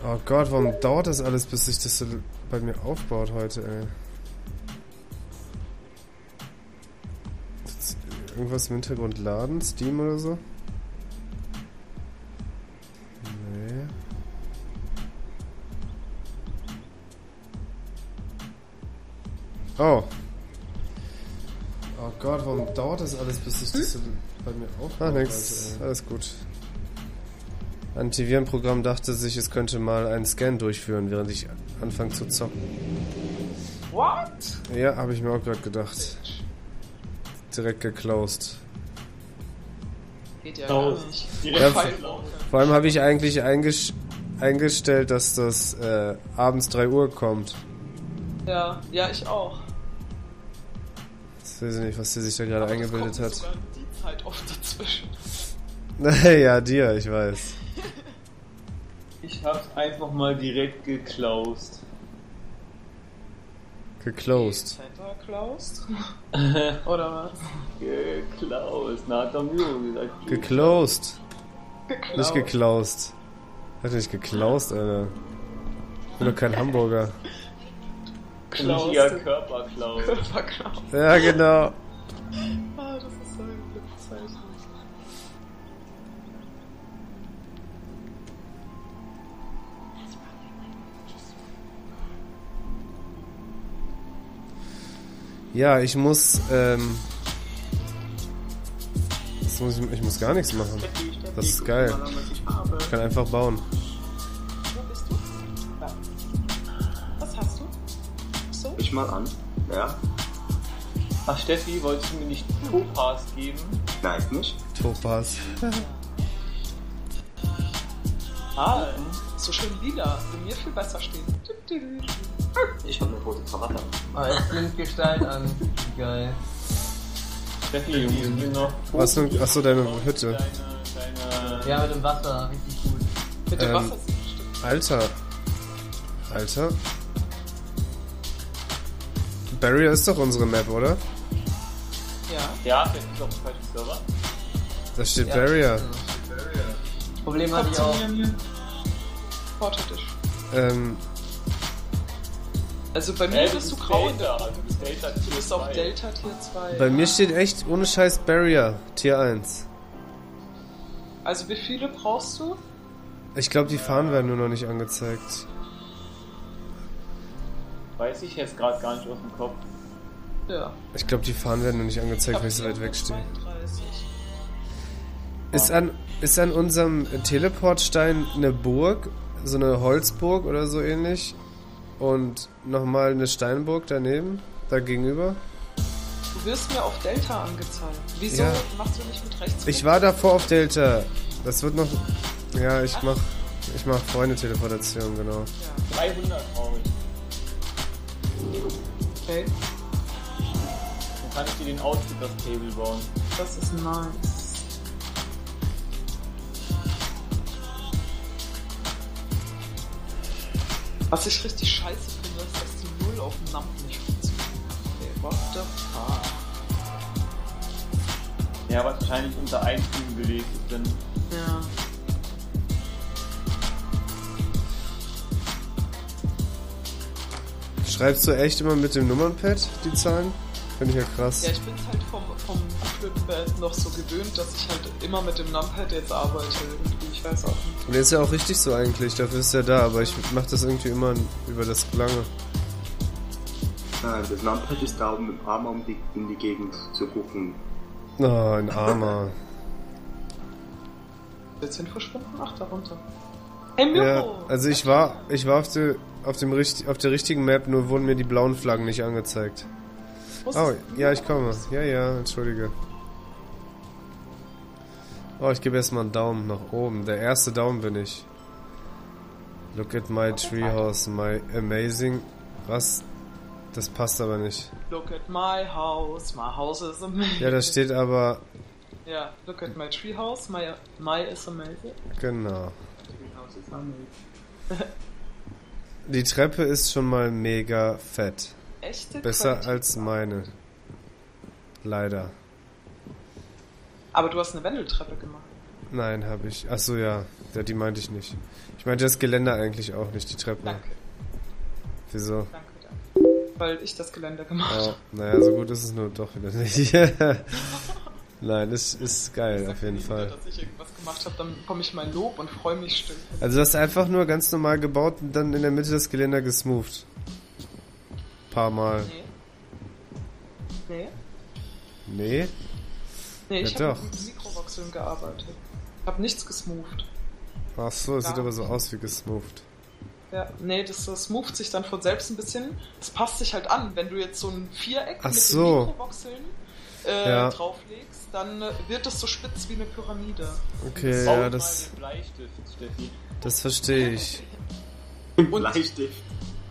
Oh Gott, warum dauert das alles, bis sich das so bei mir aufbaut heute, ey? Ist irgendwas im Hintergrund laden? Steam oder so? Nee. Oh. Oh Gott, warum dauert das alles, bis sich das so bei mir aufbaut? Ah, nix. Alles gut. Antivirenprogramm dachte sich, es könnte mal einen Scan durchführen, während ich anfange zu zocken. What? Ja, habe ich mir auch gerade gedacht. Direkt geclosed. Geht ja gar nicht. Ja, vor allem habe ich eigentlich eingestellt, dass das abends 3 Uhr kommt. Ja, ich auch. Jetzt weiß ich nicht, was der sich da gerade eingebildet hat. Sogar die Zeit oft dazwischen. Ja, dir, ich weiß. Ich hab's einfach mal direkt geclosed. Geclosed. Center closed? Oder was? Geclosed. Na, hat der Miro gesagt. Geclosed. Nicht geclosed. Hat nicht geclosed, Alter. Ich bin doch kein Hamburger. Richtiger Körperklaus. Körperklaus. Ja, genau. Ah, das ist so ein Bezeichnis. Ja, ich muss ich muss gar nichts machen. Das ist geil. Ich kann einfach bauen. Wo bist du? Da. Was hast du? So? Ich mal an. Ja? Ach, Steffi, wolltest du mir nicht Topaz geben? Nein, nicht. Topaz. So schön lila. Bei mir viel besser stehen. Ich habe eine rote Krawatte. Jetzt nimmt Gestalt an. Geil. Steffi, du musst mir noch... Achso, deine Hütte. Deine... Ja, mit dem Wasser. Richtig gut. Mit dem Wasser Alter. Barrier ist doch unsere Map, oder? Ja. Ja, das ist auf dem falschen Server. Da steht Barrier. Problem hatte ich auch. Portet dich. Also bei mir bist du grau in der Delta, du bist Delta Du bist auf Delta Tier 2. Bei mir steht echt ohne Scheiß Barrier, Tier 1. Also wie viele brauchst du? Ich glaube, die Fahnen werden nur noch nicht angezeigt. Weiß ich jetzt gerade gar nicht aus dem Kopf. Ja. Ich glaube, die Fahnen werden nur nicht angezeigt, weil ich so weit weg stehe. 32. Ist an unserem Teleportstein eine Burg, so eine Holzburg oder so ähnlich? Und nochmal eine Steinburg daneben, da gegenüber? Du wirst mir auf Delta angezeigt. Wieso machst du nicht mit rechts? Ich war davor auf Delta. Das wird noch... Ja, ich mach Freunde-Teleportation, genau. Ja. 300 brauche ich. Okay, Dann kann ich dir den Outfitters-Table bauen. das ist nice. Was ich richtig scheiße finde, ist, dass die 0 auf dem Nump nicht funktioniert. Okay, what the fuck? Ja, was wahrscheinlich unter Einfügen belegt ist, denn... Ja. Schreibst du echt immer mit dem Nummernpad die Zahlen? Finde ich ja krass. Ja, ich bin halt vom Equipment noch so gewöhnt, dass ich halt immer mit dem Numpad jetzt arbeite irgendwie. Ich weiß auch nicht. Und der ist ja auch richtig so eigentlich, dafür ist er da, aber ich mache das irgendwie immer über das Lange. Das Numpad ist da, um mit dem Arm in die Gegend zu gucken. Oh, ein Armer. Jetzt sind verschwunden? Ach, da runter. Hey, Miro! Ja, also ich war auf der richtigen Map, nur wurden mir die blauen Flaggen nicht angezeigt. Oh, ja, ich komme. Ja, entschuldige. Oh, ich gebe erstmal einen Daumen nach oben. Der erste Daumen bin ich. Look at my treehouse, my amazing... Was? Das passt aber nicht. Look at my house is amazing. Ja, da steht aber... Ja, look at my treehouse, my is amazing. Genau. Treehouse is amazing. Die Treppe ist schon mal mega fett. Echte Besser Qualität. als meine. Leider. Aber du hast eine Wendeltreppe gemacht. Nein, habe ich. Achso, ja. Die meinte ich nicht. Ich meinte das Geländer eigentlich auch nicht, die Treppe. Danke. Wieso? Danke. Weil ich das Geländer gemacht habe. Naja, so gut ist es nur doch wieder nicht. Nein, das ist geil, auf jeden Fall. Dass ich irgendwas gemacht habe, dann bekomme ich mein Lob und freue mich still. Also du hast einfach nur ganz normal gebaut und dann in der Mitte das Geländer gesmoothed. Paar Mal. Nee, ich ja, habe mit Mikrovoxeln gearbeitet. Ich habe nichts gesmoothed. Ach so, es sieht aber so aus wie gesmoothed. Ja, nee, das smootht sich dann von selbst ein bisschen. Das passt sich halt an. Wenn du jetzt so ein Viereck mit den Mikrovoxeln drauflegst, dann wird das so spitz wie eine Pyramide. Okay, ja, das... Bleistift, Steffi. Das verstehe ich. Bleistift.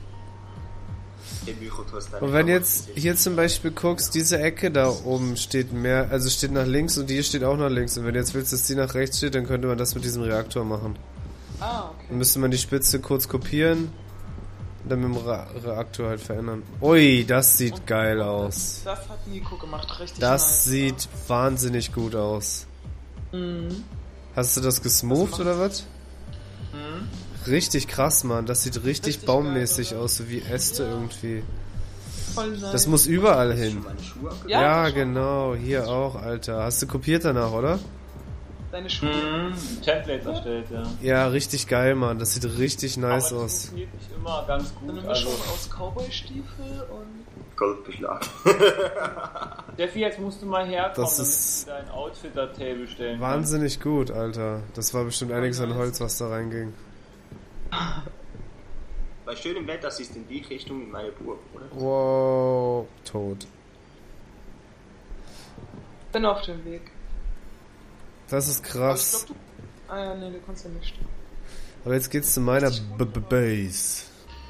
Und wenn jetzt hier zum Beispiel guckst, diese Ecke da oben steht mehr, also steht nach links und die steht auch nach links. Und wenn du jetzt willst, dass die nach rechts steht, dann könnte man das mit diesem Reaktor machen. Ah, okay. Dann müsste man die Spitze kurz kopieren und dann mit dem Reaktor halt verändern. Ui, das sieht geil aus. Das hat Nico gemacht, richtig Das nice, sieht wahnsinnig gut aus. Mhm. Hast du das gesmoothed oder was? Mhm. Richtig krass, Mann. Das sieht richtig baummäßig geil, aus, so wie Äste irgendwie. Voll nice. Das muss überall hin. Ja, genau. Hier auch, Alter. Hast du kopiert danach, oder? Deine Schuhe. Templates erstellt, ja. Ja, richtig geil, Mann. Das sieht richtig nice aber das aus. funktioniert nicht immer ganz gut. Eine Mischung aus Cowboy-Stiefel und... Goldbeschlag. Steffi, jetzt musst du mal herkommen, Das ist damit du dein Outfit da Table stellen wahnsinnig gut, Alter. Das war bestimmt einiges an Holz, was da reinging. Bei schönem Wetter siehst du in die Richtung in meine Burg, oder? Wow, tot. Bin auf dem Weg. Das ist krass. Aber ich glaub, ah ja, nee, du kannst ja nicht stehen. Aber jetzt geht's zu meiner Base.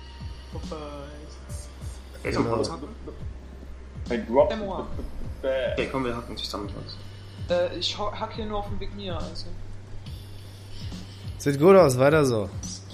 Okay, zum Holz hacken? Ein Drop. Okay, komm, wir hacken zusammen Holz. Ich hack hier nur auf dem Weg mir, also. Sieht gut aus, weiter so.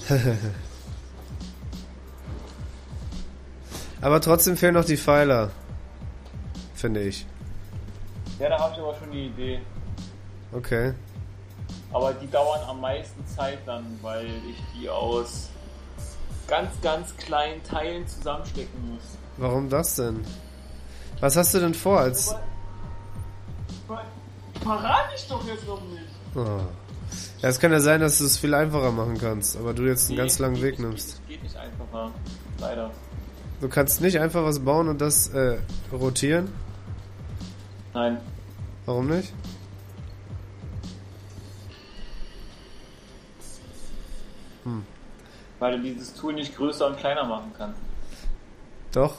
Aber trotzdem fehlen noch die Pfeiler. Finde ich. Ja, da habe ich aber schon die Idee. Okay. Aber die dauern am meisten Zeit dann, weil ich die aus ganz, ganz kleinen Teilen zusammenstecken muss. Warum das denn? Was hast du denn vor als... Verrate ich doch jetzt noch nicht. Oh. Ja, es kann ja sein, dass du es viel einfacher machen kannst, aber du jetzt einen ganz langen Weg nimmst. Geht nicht einfacher. Leider. Du kannst nicht einfach was bauen und das rotieren? Nein. Warum nicht? Weil du dieses Tool nicht größer und kleiner machen kannst. Doch.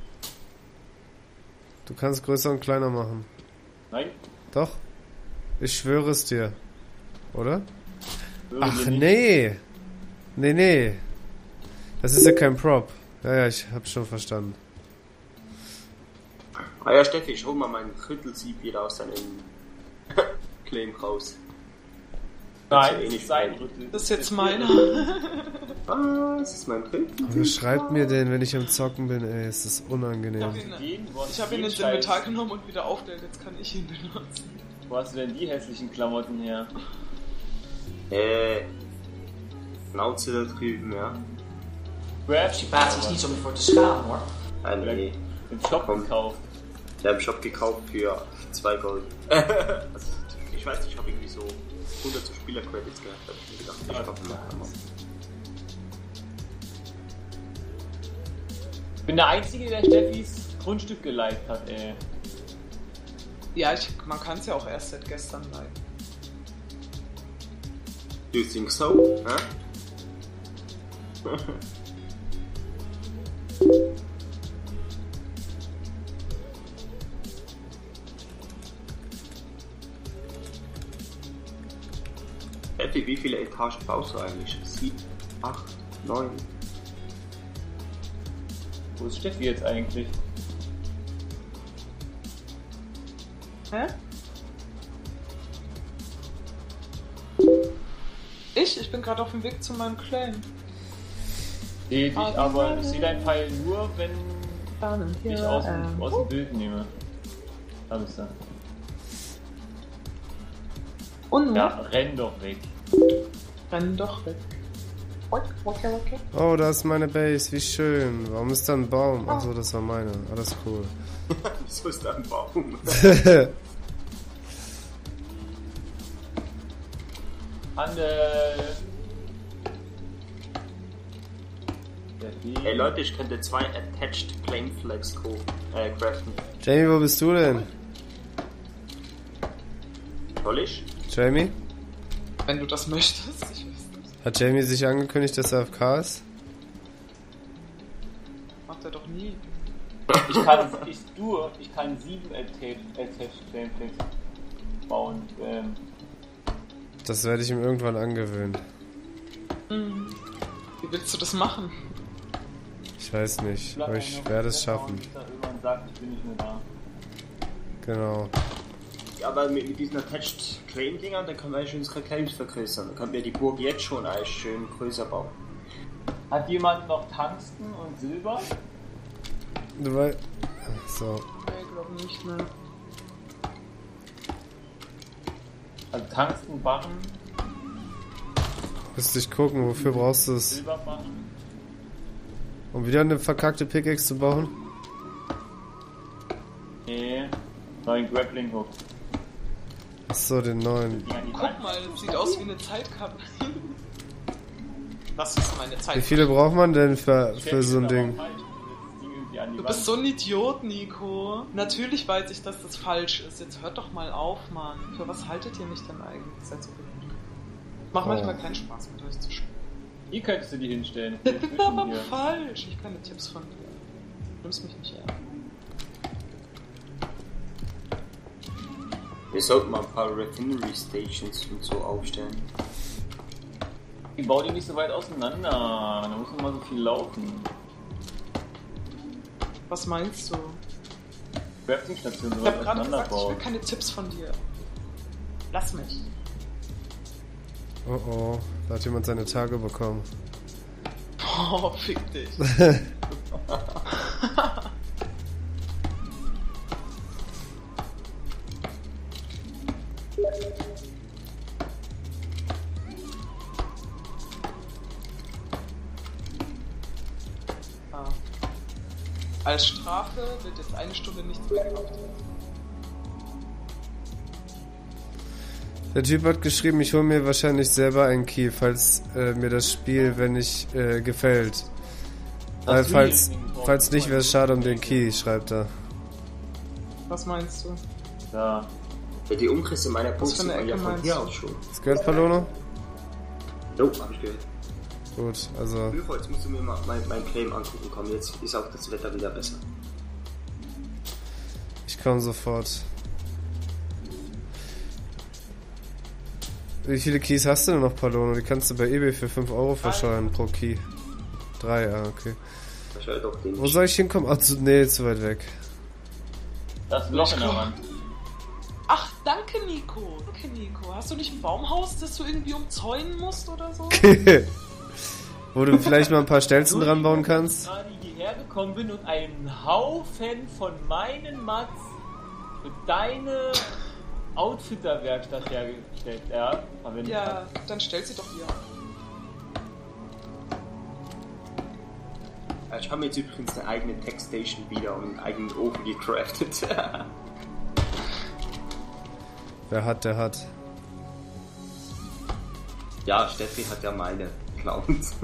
Du kannst größer und kleiner machen. Nein. Doch. Ich schwöre es dir. Oder? Würde Ach dir nicht. nee. Nee. Das ist ja kein Prop. Ja, ich hab's schon verstanden. Ah ja, Steffi, ich hol mal meinen Rüttelsieb wieder aus deinem Claim raus. Nein, eh das nicht ist sein rein. Rüttel. Das ist jetzt meiner. Ah, das ist mein Rüttelsieb. Wer schreibt mir denn, wenn ich am Zocken bin? Ey, ist das unangenehm. Ich habe ihn ins Inventar genommen und wieder aufgestellt, jetzt kann ich ihn benutzen. Wo hast du denn die hässlichen Klamotten her? Schnauze da drüben, ja. Participatie is niet zo om je voor te schamen hoor. Ah, nee. Im Shop Komm. gekauft. Der im Shop gekauft für 2 Gold. Also, ich weiß nicht, ich habe irgendwie so 100 Spieler-Credits gehabt. Da hab ich mir gedacht, ich kaufe mal einmal. Ich bin der Einzige, der Steffis Grundstück geliked hat, ey. Ja, man kann es ja auch erst seit gestern liken. Do you think so? Huh? Effi, wie viele Etagen baust du eigentlich? 7, 8, 9? Wo ist Steffi jetzt eigentlich? Hä? Ich bin gerade auf dem Weg zu meinem Claim. Sehe dich, aber ich sehe deinen Pfeil nur, wenn ich aus dem Bild nehme. Da bist du. Und ja, renn doch weg. Renn doch weg. Okay. Oh, da ist meine Base, wie schön. Warum ist da ein Baum? Achso, das war meine. Alles cool. Wieso ist da ein Baum? Handel! Hey Leute, ich könnte 2 Attached Flame Flags craften. Jamie, wo bist du denn? Soll ich? Jamie? Wenn du das möchtest, ich weiß nicht. Hat Jamie sich angekündigt, dass er AFK ist? Macht er doch nie. Ich kann 7 Attached Flame Flags bauen. Das werde ich ihm irgendwann angewöhnen. Wie willst du das machen? Ich weiß nicht, aber ich werde es schaffen. Irgendwann sagt, ich bin nicht mehr da. Genau. Ja, aber mit diesen Attached Claim Dingern, dann kann man eigentlich unsere Claims vergrößern. Dann kann man die Burg jetzt schon eigentlich schön größer bauen. Hat jemand noch Tungsten und Silber? Du weißt. So. Ich glaube nicht mehr. Also Tungstenbarren, Müsste ich gucken, wofür brauchst du es? Silberbarren. Um wieder eine verkackte Pickaxe zu bauen? Nee, neuen Grappling Hook. Achso, den neuen. Guck mal, das sieht aus wie eine Zeitkappe. Das ist meine Zeit. Wie viele braucht man denn für so ein Ding? Du bist so ein Idiot, Nico. Natürlich weiß ich, dass das falsch ist. Jetzt hört doch mal auf, Mann. Für was haltet ihr mich denn eigentlich? Seid so behindert. Macht manchmal keinen Spaß mit euch zu spielen. Hier könntest du die hinstellen. Das ist aber falsch. Ich keine Tipps von dir. Du nimmst mich nicht ernst. Wir sollten mal ein paar Refinery Stations und so aufstellen. Ich baue die nicht so weit auseinander. Da muss noch mal so viel laufen. Was meinst du? Crafting-Station so Ich weit hab gerade auseinander gesagt, ich will bauen. keine Tipps von dir. Lass mich. Oh oh, da hat jemand seine Tage bekommen. Oh, fick dich. Als Strafe wird jetzt 1 Stunde nichts mehr gekauft. Der Typ hat geschrieben, ich hole mir wahrscheinlich selber einen Key, falls mir das Spiel, wenn nicht, gefällt. Weil falls nicht, wäre es schade um den Key, schreibt er. Was meinst du? Da. Ja, die Umrisse meiner Punkte für eine sind ja Ecke von meinst hier du? aus schon. Hast du gehört, Palono? Jo, hab ich gehört. Gut, also... Bücher, jetzt musst du mir mal mein Claim angucken. Komm, jetzt ist auch das Wetter wieder besser. Ich komme sofort. Wie viele Keys hast du denn noch, Palono? Die kannst du bei eBay für 5 Euro verscheuern pro Key. 3, ja, okay. Verscheuert doch den. Wo soll ich hinkommen? Ach, nee, zu weit weg. Das ist ein Loch in der Wand. Ach, danke Nico. Danke Nico. Hast du nicht ein Baumhaus, das du irgendwie umzäunen musst oder so? Wo du vielleicht mal ein paar Stelzen dran bauen kannst? Ich gerade hierher gekommen bin und einen Haufen von meinen Mats für deine Outfitter-Werkstatt hergestellt, verwendet Ja, hat. dann stell sie doch hier. Ich habe mir jetzt übrigens eine eigene Tech-Station wieder und einen eigenen Ofen gecraftet. Wer hat, der hat. Ja, Steffi hat ja meine Clowns.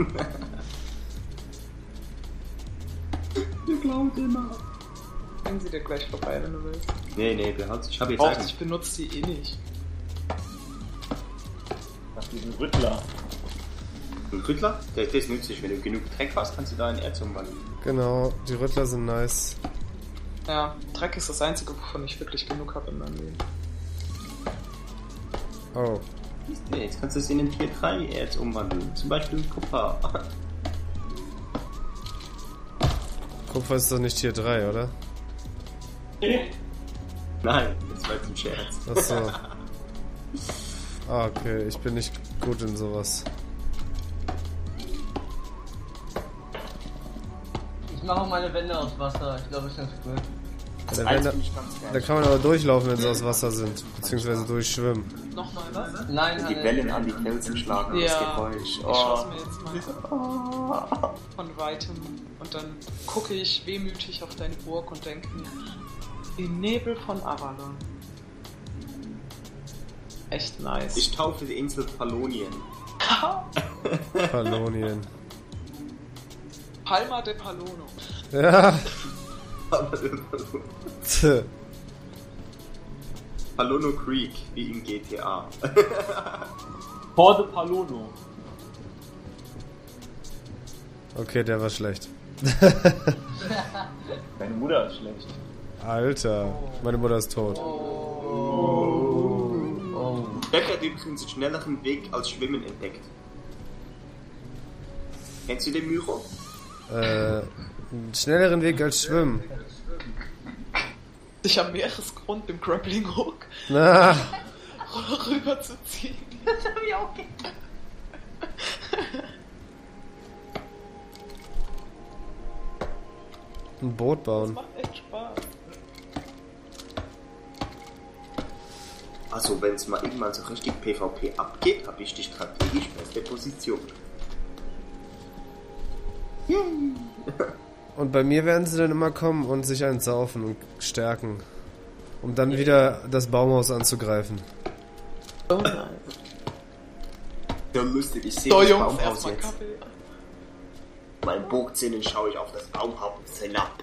Wir klauen immer. Bringen sie dir gleich vorbei, wenn du willst. Nee, behalt's. Ich habe jetzt Braucht, einen. ich benutze die eh nicht. Nach diesem Rüttler. Ein Rüttler? Der ist nützlich. Wenn du genug Dreck hast, kannst du da in Erz umwandeln. Genau, die Rüttler sind nice. Ja, Dreck ist das Einzige, wovon ich wirklich genug habe in meinem Leben. Oh. Jetzt kannst du es in den Tier 3 Erz umwandeln. Zum Beispiel in Kupfer. Kupfer ist doch nicht Tier 3, oder? Nein, das war jetzt ein Scherz. Achso. Ah, okay, ich bin nicht gut in sowas. Ich mache meine Wände aus Wasser, ich glaube, es ist ganz cool. Da kann man aber durchlaufen, wenn sie aus Wasser sind. Beziehungsweise durchschwimmen. Nochmal was? Nein, die Wellen an die Felsen schlagen, das Geräusch. Ich schaue mir jetzt mal von Weitem und dann gucke ich wehmütig auf deine Burg und denke mir, die Nebel von Avalon. Echt nice. Ich taufe die Insel Pallonien. Pallonien. Palma de Palono. Ja. Palono Creek, wie in GTA. Port de Palono. Okay, der war schlecht. Deine Mutter ist schlecht. Alter, meine Mutter ist tot. Beck hat übrigens einen schnelleren Weg als Schwimmen entdeckt. Kennst du den, Myro? Einen schnelleren Weg als Schwimmen. Sich am Meeresgrund dem Grappling Hook Na, rüber zu ziehen. Das hab ich auch gedacht. ein Boot Das bauen. macht echt Spaß. Also wenn es mal irgendwann so richtig PvP abgeht, habe ich die strategisch beste Position. Und bei mir werden sie dann immer kommen und sich einsaufen und stärken. Um dann wieder das Baumhaus anzugreifen. Oh nein. Ja, lustig, ich sehe So das Jungs, Baumhaus erstmal jetzt. Kaffee. Mein Burgzinnen schaue ich auf das Baumhaus hinab.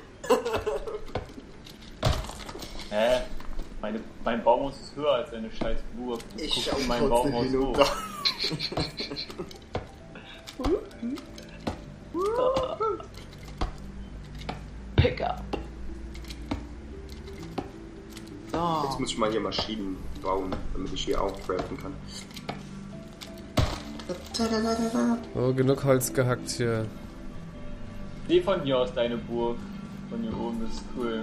Hä? Mein Baumhaus ist höher als deine scheiß Burg. Ich Guck schaue in mein Baumhaus hoch. Pick up. So. Jetzt muss ich mal hier Maschinen bauen, damit ich hier auch craften kann. Oh, genug Holz gehackt hier. Seh von hier aus deine Burg. Von hier oben, das ist cool.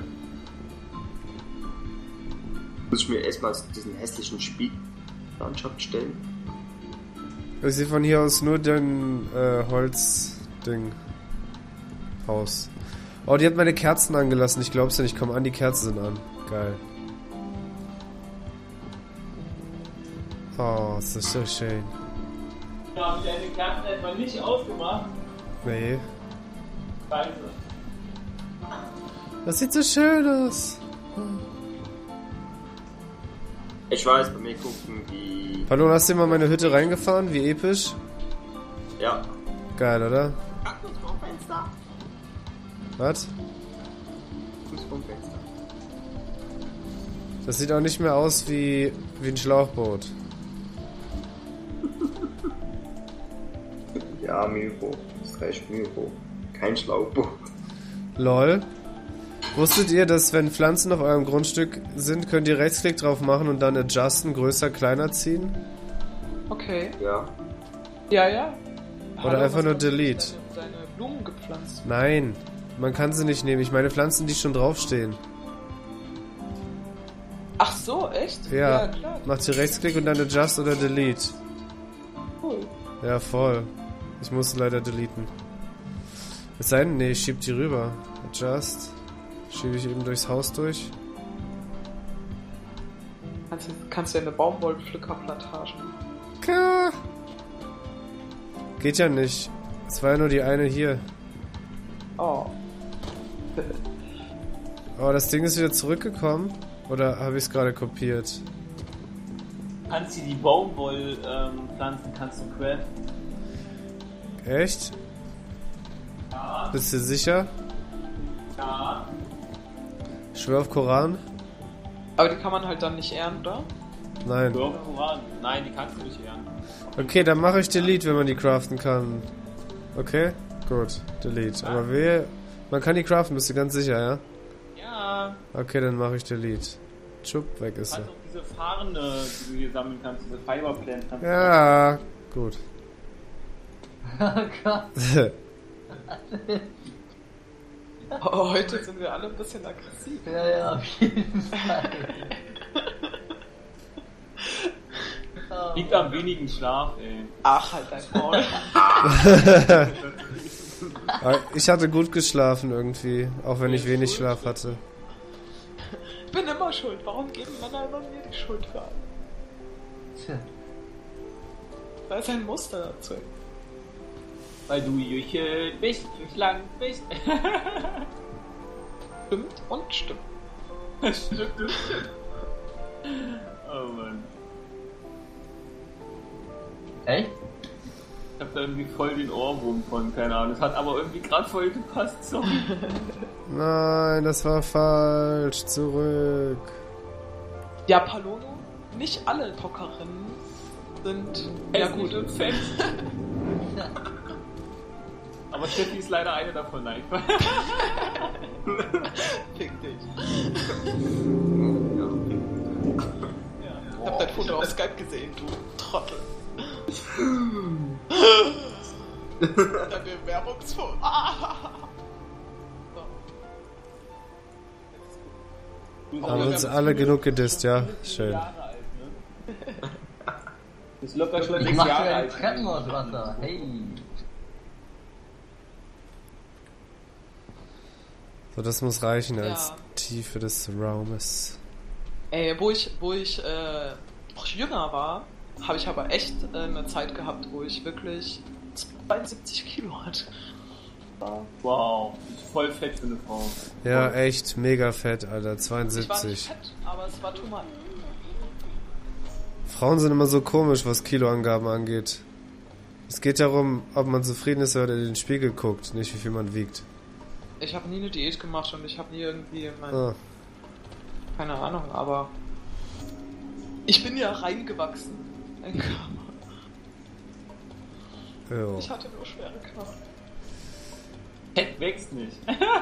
Muss ich mir erstmal diesen hässlichen Spiellandschaft stellen? Ich sehe von hier aus nur den Holzding. Haus. Oh, die hat meine Kerzen angelassen. Ich glaub's ja nicht. Komm an, die Kerzen sind an. Geil. Oh, das ist so schön. Ja, haben die eine Kerzen etwa nicht ausgemacht? Nee. Scheiße. Das sieht so schön aus. Ich weiß, bei mir gucken die... Hallo, hast du mal meine Hütte reingefahren? Wie episch. Ja. Geil, oder? Was? Das sieht auch nicht mehr aus wie ein Schlauchboot. Ja, Myro. Das ist recht Myro. Kein Schlauchboot. Lol. Wusstet ihr, dass wenn Pflanzen auf eurem Grundstück sind, könnt ihr Rechtsklick drauf machen und dann adjusten, größer, kleiner ziehen? Okay. Ja. Ja. Oder einfach was nur hast du Delete. Deine Blumen gepflanzt. Nein, man kann sie nicht nehmen. Ich meine Pflanzen, die schon draufstehen. Ach so, echt? Ja, klar. macht ihr Rechtsklick und dann adjust oder delete. Cool. Ja, voll. Ich musste leider deleten. Es sei denn, nee, ich schieb die rüber. Adjust. Schiebe ich eben durchs Haus durch. Kannst du ja eine Baumwollpflückerplantage. Geht ja nicht. Es war ja nur die eine hier. Oh. Oh, das Ding ist wieder zurückgekommen. Oder habe ich es gerade kopiert? Kannst du die Baumwollpflanzen kannst du craften? Echt? Ja. Bist du sicher? Ja. Schwör auf Koran? Aber die kann man halt dann nicht ehren, oder? Nein. Nein, die kannst du nicht ehren. Okay, dann mache ich Delete, wenn man die craften kann. Okay? Gut, Delete. Aber man kann die craften, bist du ganz sicher, ja? Ja. Okay, dann mache ich Delete. Tschupp, weg ist Du sie. kannst auch diese Fahrende, die du hier sammeln kannst, diese Fiberplant kannst du Ja, gut. Oh, heute sind wir alle ein bisschen aggressiv. Ja, auf jeden Fall. Liegt am wenigen Schlaf, ey. Ach, halt dein Maul. Ich hatte gut geschlafen irgendwie, auch wenn ich wenig Schlaf hatte. bin immer schuld. Warum geben Männer immer mir die Schuld für alles? Tja. Da ist ein Muster dazu. Weil du Jüchen bist, lang bist. Stimmt und stimmt. Stimmt. Oh Mann. Echt? Ich hab da irgendwie voll den Ohrwurm von, keine Ahnung. Es hat aber irgendwie gerade voll gepasst, sorry. Nein, das war falsch. Zurück. Ja, Palono, nicht alle Tockerinnen sind... Ja gut. Und Fans. Aber Steffi ist leider eine davon, nein. Fick dich. Ja, okay. Ich hab dein Foto auf Skype gesehen, du Trottel. Der Bewerbungsfoto. Haben uns alle genug gedisst, ja? Schön. Das ist locker schon Ich 6 mach Jahre für ein alt. Treppenhauswasser. Hey. So, das muss reichen als Ja. Tiefe des Raumes. Ey, wo ich noch jünger war, habe ich aber echt eine Zeit gehabt, wo ich wirklich 72 Kilo hatte. Wow, voll fett für eine Frau. Ja, echt mega fett, Alter. Ich war nicht 72. fett, aber es war too much. Frauen sind immer so komisch, was Kiloangaben angeht. Es geht darum, ob man zufrieden ist oder in den Spiegel guckt, nicht wie viel man wiegt. Ich habe nie eine Diät gemacht und ich habe nie irgendwie Ah. keine Ahnung, aber ich bin ja reingewachsen. Ein Körper. Jo. Ich hatte nur schwere Knochen. Fett wächst nicht.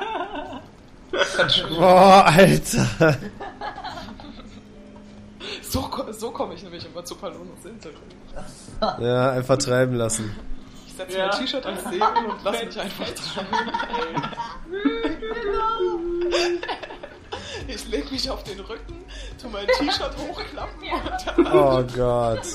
Boah, Alter. So komme ich nämlich immer zu Palonos Interview. Ja, einfach treiben lassen. Ich setze mein T-Shirt ans Segel und lass mich einfach treiben. Ich leg mich auf den Rücken, tu mein T-Shirt hochklappen und dann... Oh Gott.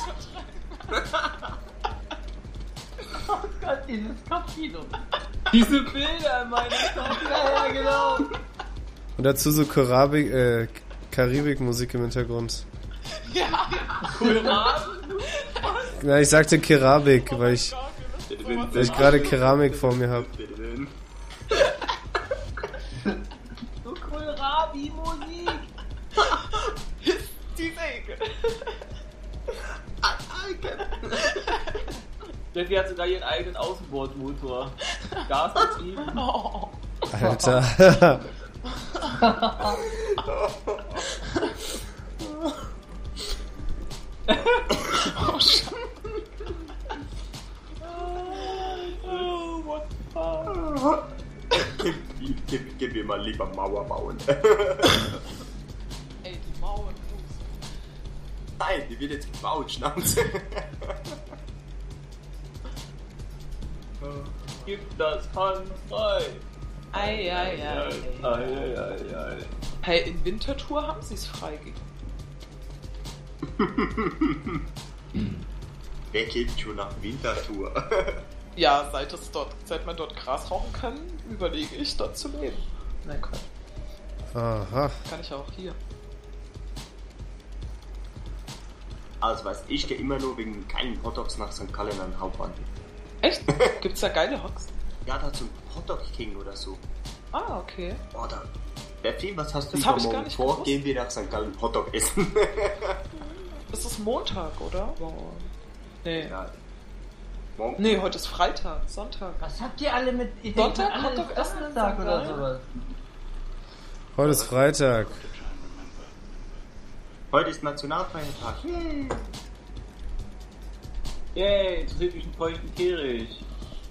Oh Gott, dieses Kopfkino. Diese Bilder in meinem Kopf. Ja, genau. Und dazu so Karibik-Musik im Hintergrund. Ja, Kohlrabi. Na, ich sagte Keramik, weil ich gerade Keramik vor mir habe. So Kohlrabi-Musik. die Säge. Steffi hat sogar ihren eigenen Außenbordmotor. Gasbetrieben. Oh. Alter. Oh, Scheiße. Oh, what the fuck? Gib mir mal lieber Mauer bauen. Ey, die Mauer. Nein, die wird jetzt gebaut, Schnauze. Gib das Hand frei. Ei. Ei. Hey, in Winterthur haben sie es freigegeben. Wer geht schon nach Winterthur? Ja, seit man dort Gras rauchen kann, überlege ich, dort zu leben. Nein, Quatsch. Aha. Kann ich auch hier. Also was, ich gehe immer nur wegen keinen Hotdogs nach St. Gallen an den Hauptbahnhof. Echt? Gibt's da geile Hocks? Ja, da so ein Hotdog King oder so. Ah, okay. Oder, Steffi, was hast du Das hab ich gar übermorgen nicht vor? gewusst. Gehen wir nach St. Gallen Hotdog essen. Das ist Montag, oder? Nee. Ja. Morgen. Nee, heute ist Freitag, Sonntag. Was habt ihr alle mit... Ich Sonntag denke, alle kommt doch Essen in Donnerstag St. oder Gallen. sowas. Heute ist Freitag. Heute ist Nationalfeiertag. Yay, interessiert mich einen feuchten Kehricht.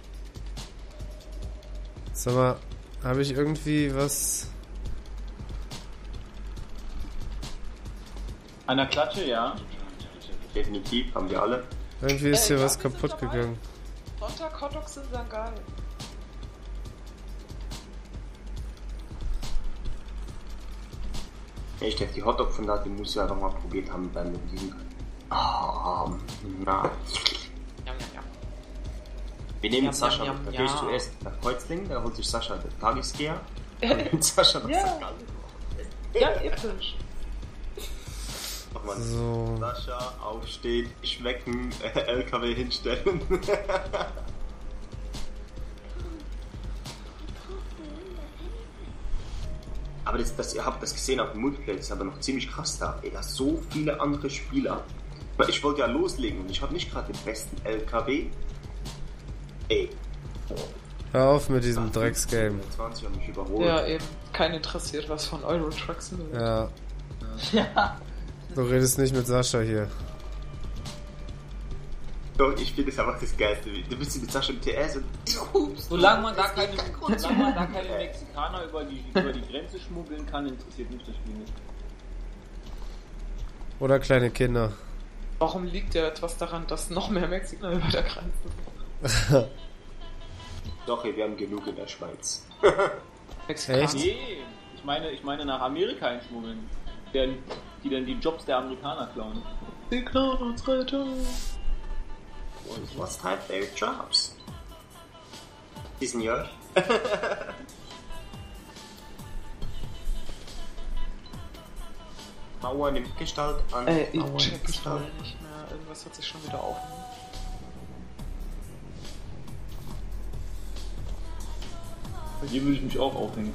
Sag mal, habe ich irgendwie was... An der Klatsche, ja. Definitiv, haben wir alle. Irgendwie ist hier Ja, was wir sind kaputt dabei. gegangen. Sonntag Hotdogs sind dann geil. Hey, Steffi, die Hotdog von da, die musst du ja noch mal probiert haben beim diesem. Na. Wir nehmen Jam, Sascha jam, mit. Da jam, gehst du ja. erst nach Kreuzlingen, da holt sich Sascha den Tagesgeher. Und nimmt Sascha nach Ja. St. Gallen. Ja, episch. Ach man, So. Sascha, aufstehen, schmecken, LKW hinstellen. Aber ihr habt das gesehen auf dem Multiplayer, das ist aber noch ziemlich krass da. Ey, da so viele andere Spieler. Weil ich wollte ja loslegen und ich habe nicht gerade den besten LKW. Ey. Hör auf mit diesem Drecksgame. 20 haben mich überholt. Ja, eben. Kein interessiert was von Euro Truck Simulator. Ja. Ja. Du redest nicht mit Sascha hier. Doch, ich finde es einfach das Geilste. Du bist mit Sascha im TS und... Solange man da keine Mexikaner über die Grenze schmuggeln kann, interessiert mich das Spiel nicht. Oder kleine Kinder. Warum liegt ja etwas daran, dass noch mehr Mexikaner über der Grenze sind? Doch, wir haben genug in der Schweiz. Mexikaner. Echt? Nee, ich meine nach Amerika einschmuggeln. Die dann die Jobs der Amerikaner klauen. Die klauen unsere Jobs. What's type their jobs? Senior. Mauer nimmt Gestalt an. Ich Mauer check nimmt es voll Gestalt. nicht mehr. Irgendwas hat sich schon wieder aufgenommen. Bei dir würde ich mich auch aufhängen.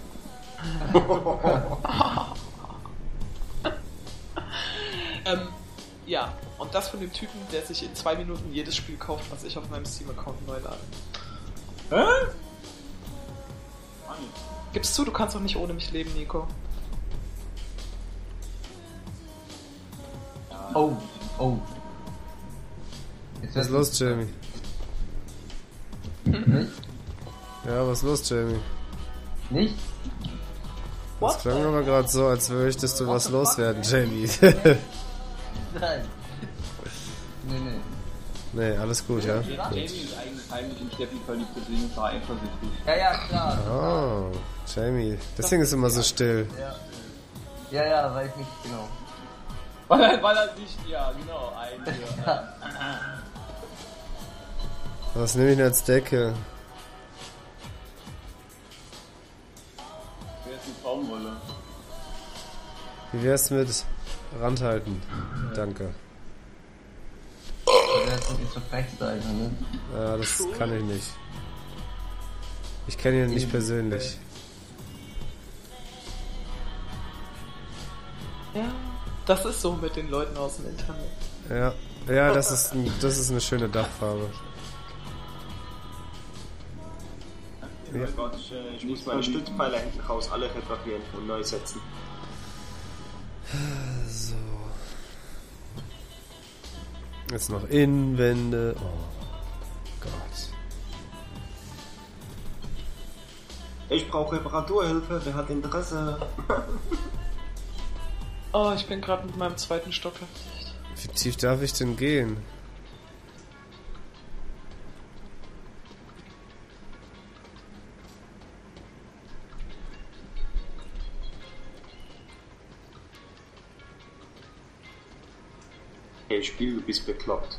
Ja, und das von dem Typen, der sich in 2 Minuten jedes Spiel kauft, was ich auf meinem Steam-Account neu lade. Hä? Gib's zu, du kannst doch nicht ohne mich leben, Nico. Oh. Was ist los, Jamie? Nicht? Ja, was ist los, Jamie? Nicht? Das klang aber gerade so, als möchtest du was loswerden, Jamie. Nein. Nee. Nee, alles gut, ja? Jamie ist eigentlich heimlich in Steffi verliebt, deswegen war er eifersüchtig. Ja, klar. Oh, Jamie. Deswegen ist immer so still. Ja, weiß nicht genau. Weil er sich, ja genau, Was nehme ich denn als Decke? Wer ist die Baumwolle? Wie wär's mit Randhalten? Danke. Das ist nicht so frech sein, ne? Ja, das kann ich nicht. Ich kenne ihn nicht persönlich. Ja, das ist so mit den Leuten aus dem Internet. Ja, das ist eine schöne Dachfarbe. Ja. Gott, ich muss meine Stützpfeiler hinten raus alle reparieren und neu setzen. So. Jetzt noch Innenwände. Oh Gott. Ich brauche Reparaturhilfe, wer hat Interesse? Oh, ich bin gerade mit meinem 2. Stock fertig. Wie tief darf ich denn gehen? Hey, Spiel, du bist bekloppt.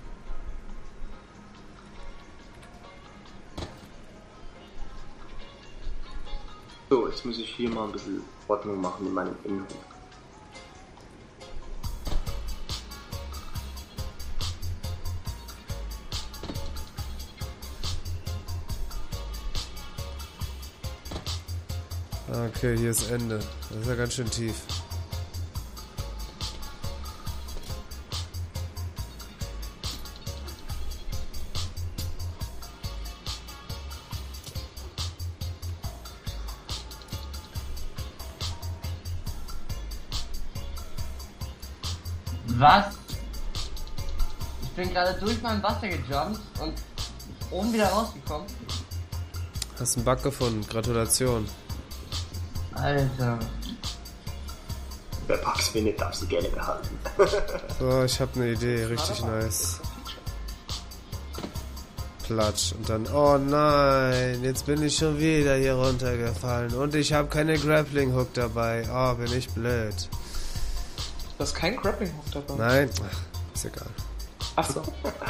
So, jetzt muss ich hier mal ein bisschen Ordnung machen in meinem Innenhof. Okay, hier ist Ende. Das ist ja ganz schön tief. Was? Ich bin gerade durch mein Wasser gejumpt und oben wieder rausgekommen. Hast einen Bug gefunden. Gratulation. Alter. Wer Bugs findet, darf sie gerne behalten. So, ich habe eine Idee. Richtig nice. Platsch. Und dann, oh nein, jetzt bin ich schon wieder hier runtergefallen. Und ich habe keine Grappling Hook dabei. Oh, bin ich blöd. Du hast keinen Grappling Hook dabei. Nein, ach, ist egal. Achso.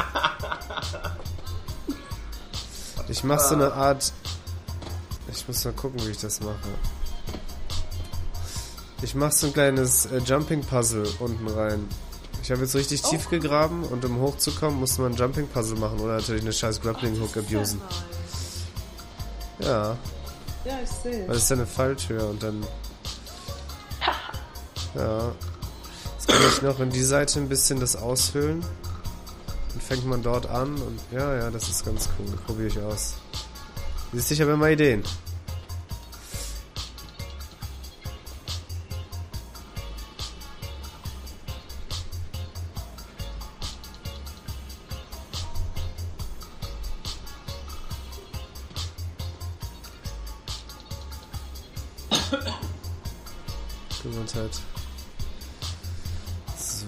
Ich mach so eine Art... Ich muss mal gucken, wie ich das mache. Ich mach so ein kleines Jumping-Puzzle unten rein. Ich habe jetzt richtig tief gegraben und um hochzukommen, musste man ein Jumping-Puzzle machen oder natürlich eine scheiß Grappling-Hook abusen. Nice. Ja. Ja, ich sehe. Weil das ist ja eine Falltür und dann... Ja. Jetzt kann ich noch in die Seite ein bisschen das aushöhlen. Dann fängt man dort an und ja, das ist ganz cool. Probiere ich aus. Siehst du, ich habe immer Ideen. Gesundheit. So.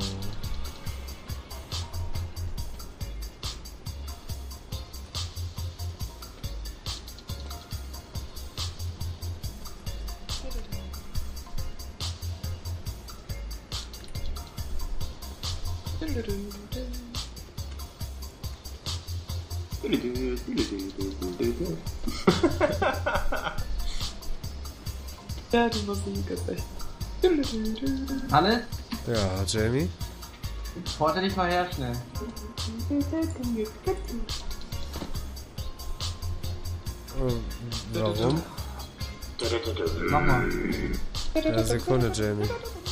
Ja, die Musik ist echt. Hannes, Ja, Jamie? porte dich mal her schnell. Warum? Mach mal. Ja, Sekunde, Jamie.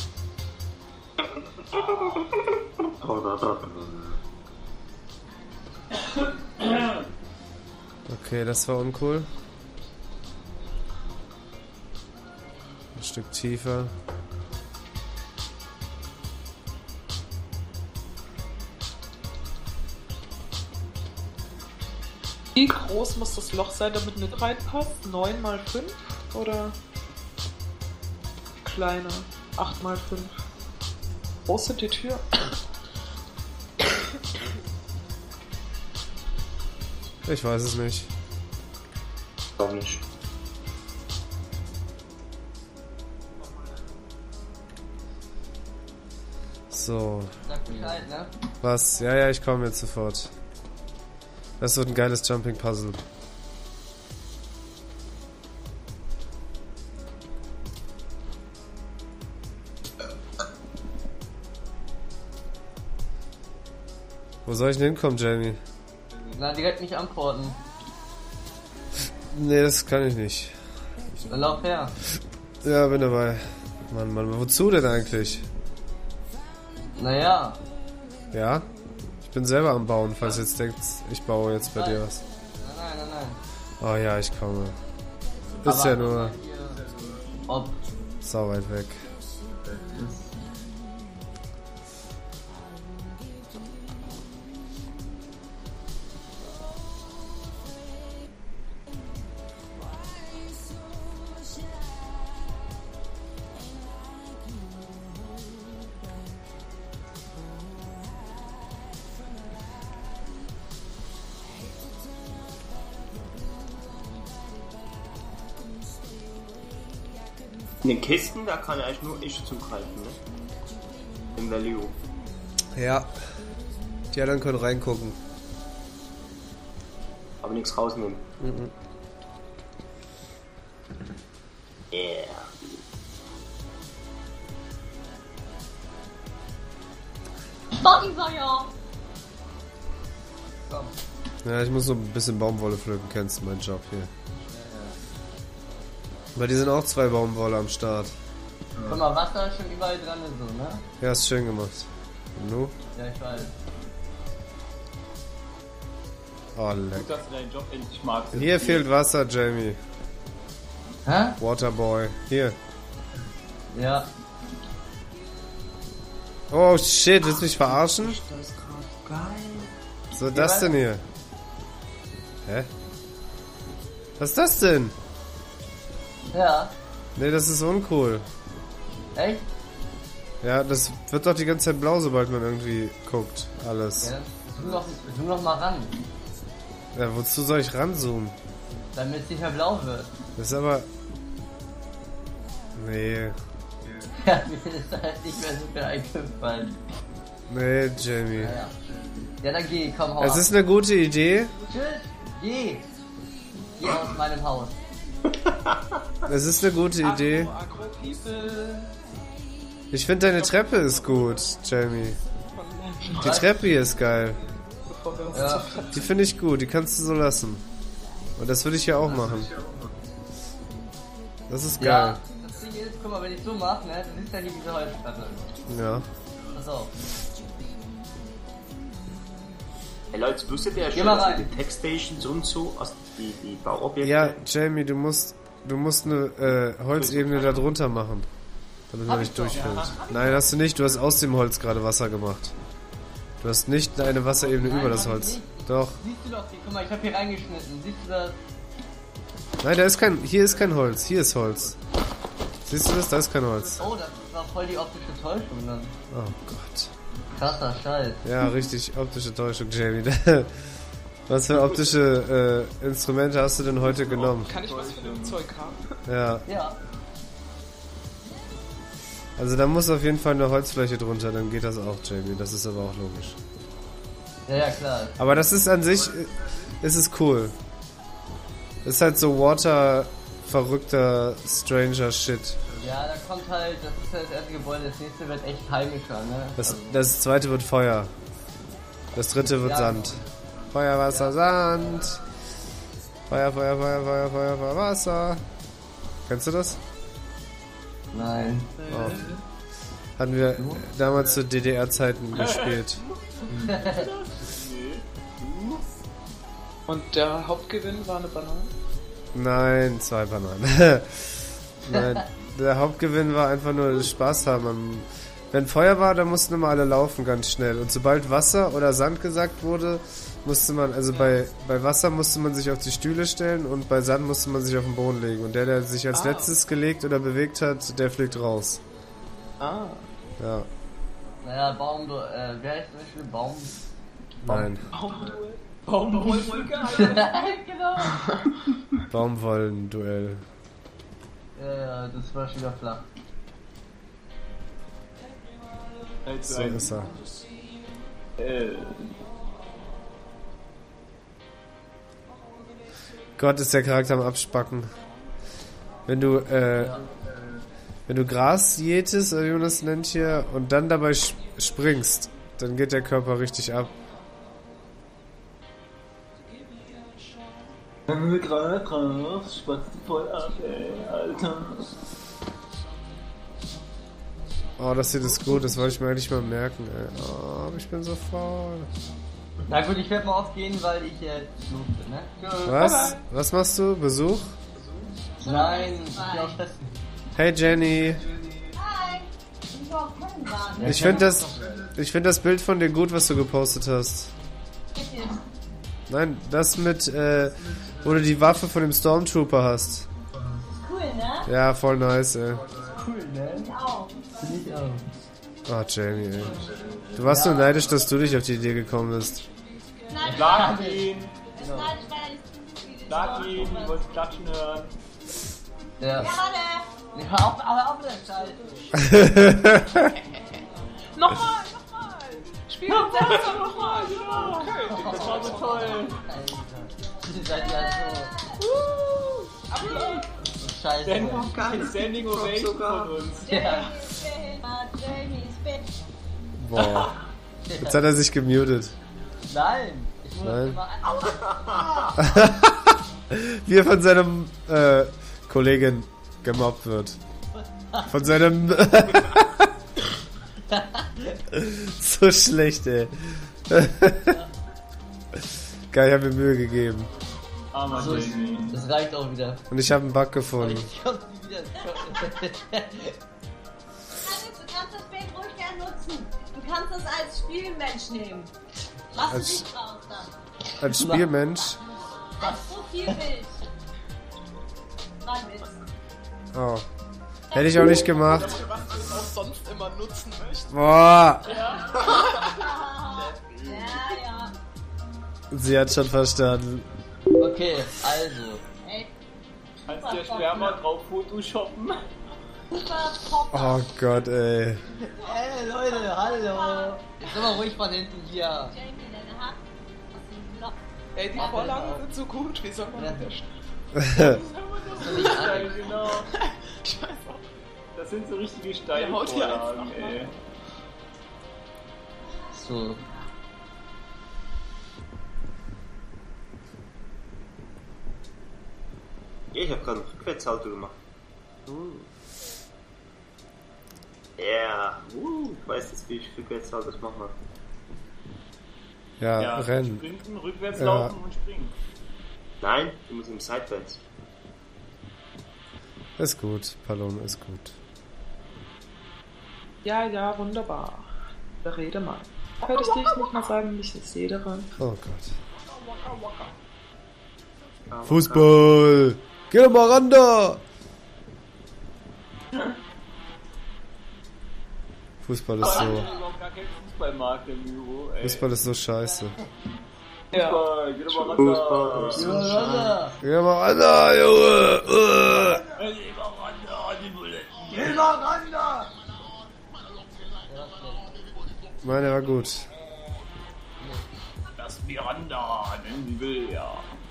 Okay, das war uncool. Ein Stück tiefer. Wie groß muss das Loch sein, damit mit reinpasst? 9 mal 5 oder kleiner? 8 mal 5. Groß ist die Tür? Ich weiß es nicht. Auch nicht. So. Sag Bescheid, ne? Was? Ja, ich komme jetzt sofort. Das wird ein geiles Jumping-Puzzle. Wo soll ich denn hinkommen, Jamie? Na, direkt nicht antworten. Nee, das kann ich nicht. Dann lauf her. Ja, bin dabei. Mann, wozu denn eigentlich? Naja. Ja? Ich bin selber am Bauen, falls ihr jetzt denkt, ich baue jetzt bei dir was. Nein. Oh ja, ich komme. Ist ja nur Ob. sau weit weg. In den Kisten, da kann eigentlich nur ich zugreifen, ne? Im Value. Ja. Die anderen können reingucken. Aber nichts rausnehmen. Mhm. Yeah. Bodensäuer! Komm. Ja, ich muss so ein bisschen Baumwolle pflücken, kennst du meinen Job hier. Weil die sind auch 2 Baumwolle am Start. Guck mal, Wasser ist schon überall dran und so, ne? Ja, ist schön gemacht. Und du? Ja, ich weiß. Oh, Gut, leck. dass du deinen Job endlich magst. Hier fehlt Wasser, Jamie. Hä? Waterboy. Hier. Ja. Oh shit, willst du mich verarschen? Das ist gerade geil. Was soll das denn hier? Hä? Was ist das denn? Ja. Nee, das ist uncool. Echt? Ja, das wird doch die ganze Zeit blau, sobald man irgendwie guckt. Alles. Ja, zoom doch mal ran. Ja, wozu soll ich ranzoomen? Damit es nicht mehr blau wird. Das ist aber... Nee. Ja, mir ist da halt nicht mehr so viel eingefallen. Nee, Jamie. Naja. Ja, dann geh, komm, hau Es ab. ist eine gute Idee. Tschüss, geh. Geh aus meinem Haus. Es ist eine gute Idee. Ich finde deine Treppe ist gut, Jamie. Die Treppe hier ist geil. Ja. Die finde ich gut, die kannst du so lassen. Und das würde ich ja auch machen. Das ist geil. Ja, das Ding ist, guck mal, wenn ich so mache, ne, dann ist ja hier diese Holzplatte. Ja. Pass auf. Hey Leute, wusstet ihr Geh schon, mal dass rein. die Tech-Stations und so, also die Bauobjekte... Ja, Jamie, du musst eine Holzebene da drunter machen. Damit man nicht durchfällt. Nein, hast du nicht. Du hast aus dem Holz gerade Wasser gemacht. Du hast nicht eine Wasserebene Nein, über das hab ich Holz. nicht. Doch. Siehst du doch, guck mal, ich habe hier reingeschnitten. Siehst du das? Nein, da ist hier ist kein Holz. Hier ist Holz. Siehst du das? Da ist kein Holz. Oh, das war voll die optische Täuschung dann. Oh Gott. Krasser Scheiß. Ja, richtig optische Täuschung, Jamie. Was für optische Instrumente hast du denn heute genommen? Kann ich was für ein Zeug haben? Ja. Ja. Also da muss auf jeden Fall eine Holzfläche drunter, dann geht das auch, Jamie. Das ist aber auch logisch. Ja, ja, klar. Aber das ist an sich, ist es cool. Ist halt so verrückter, stranger Shit. Ja, da kommt halt, das ist ja das erste Gebäude, das nächste wird echt heimischer, ne? Das zweite wird Feuer. Das dritte wird Ja. Sand. Feuer, Wasser, Sand. Feuer, Feuer, Feuer, Feuer, Feuer, Feuer, Wasser. Kennst du das? Nein. Oh. Hatten wir damals zu DDR-Zeiten gespielt. Und der Hauptgewinn war eine Banane? Nein, 2 Bananen. Nein, der Hauptgewinn war einfach nur Spaß haben. Wenn Feuer war, dann mussten immer alle laufen ganz schnell. Und sobald Wasser oder Sand gesagt wurde, musste man, also bei Wasser musste man sich auf die Stühle stellen und bei Sand musste man sich auf den Boden legen. Und der sich als letztes gelegt oder bewegt hat, der fliegt raus. Ah. Ja, Naja, wie heißt zum Beispiel Baum? nein. Genau. Baumwollen-Duell. Ja, das war schon wieder flach. So ist er. Gott, ist der Charakter am Abspacken. Wenn du Gras jätest, oder wie man das nennt hier, und dann dabei springst, dann geht der Körper richtig ab. Wenn wir gerade drauf, spatzt die voll ab, ey, Alter. Oh, das hier ist gut, das wollte ich mir eigentlich mal merken, ey. Oh, aber ich bin so faul. Na gut, ich werde mal aufgehen, weil ich suchte, ne? Tschüss. Was? Was machst du? Besuch? Nein, ich bin auch testen. Hey Jenny. Hi! Ich war auf Kennenlernen. Ich finde das Bild von dir gut, was du gepostet hast. Bitte. Nein, das mit, wo du die Waffe von dem Stormtrooper hast. Cool, ne? Ja, voll nice, ey. Cool, ne? Ich auch. Finde ich auch. Oh, Jamie, ey. Du warst nur neidisch, dass du nicht auf die Idee gekommen bist. Nein, Schlag ihn! ich war ja nicht zu viel. Schlag ihn! Ich wollte klatschen hören. Ja. Ja, warte! Hör auf mit der Scheiße. Nochmal! Spiel den Sechser nochmal! Okay. Das war so toll! Alter. Ihr seid ja so scheiße. Standing Ovation von uns. Ja. Jamie's Bitch. Boah. Jetzt hat er sich gemutet. Nein. Ich muss Nein. immer... Wie er von seinem Kollegen gemobbt wird. Von seinem... So schlecht, ey. Geil, ich hab mir Mühe gegeben. Armer So, Jamie. das reicht auch wieder. Und ich habe einen Bug gefunden. Ich komm nie wieder. Du kannst das Bild ruhig gerne nutzen. Du kannst das als Spielmensch nehmen. Lass Als- es nicht raus dann. Als Spielmensch. Als Profilbild. War ein Witz. Oh. Hätte ich auch nicht gemacht. Was du es auch sonst immer nutzen möchtest. Boah. Ja, ja. Sie hat schon verstanden. Okay, also. Ey, Kannst du ja Sperma drauf photoshoppen? super Pop. Oh Gott, ey. Hey Leute, hallo. Jetzt sind wir ruhig von hinten hier. Jamie, deine Haare. Was ist ein Loch? Ey, die Mach Vorlagen das auch. sind so gut. Wie soll man Ja. das? Ja, genau. Das sind so richtige Steilvorlagen, ey. So. Ja, ich hab gerade ein Rückwärtssalto gemacht. Ja, ich weiß jetzt, wie ich Rückwärtssalto mache. Ja, rennen. Sprinten, rückwärts laufen und springen. Nein, du musst im Seitwärts. Ist gut, Palom, ist gut. Ja, wunderbar. Da rede mal. Hör ich dich nicht mal sagen, mich ist jeder. Oh Gott. Fußball! Geh doch mal ran da! Fußball ist so. überhaupt gar kein Fußballmarkt im Büro, ey. Fußball ist so scheiße. Ja. Fußball, geh doch mal ran da. Geh doch mal ran da, Junge! Geh mal ran da! Meine war gut. Das Miranda, denn sie will ja.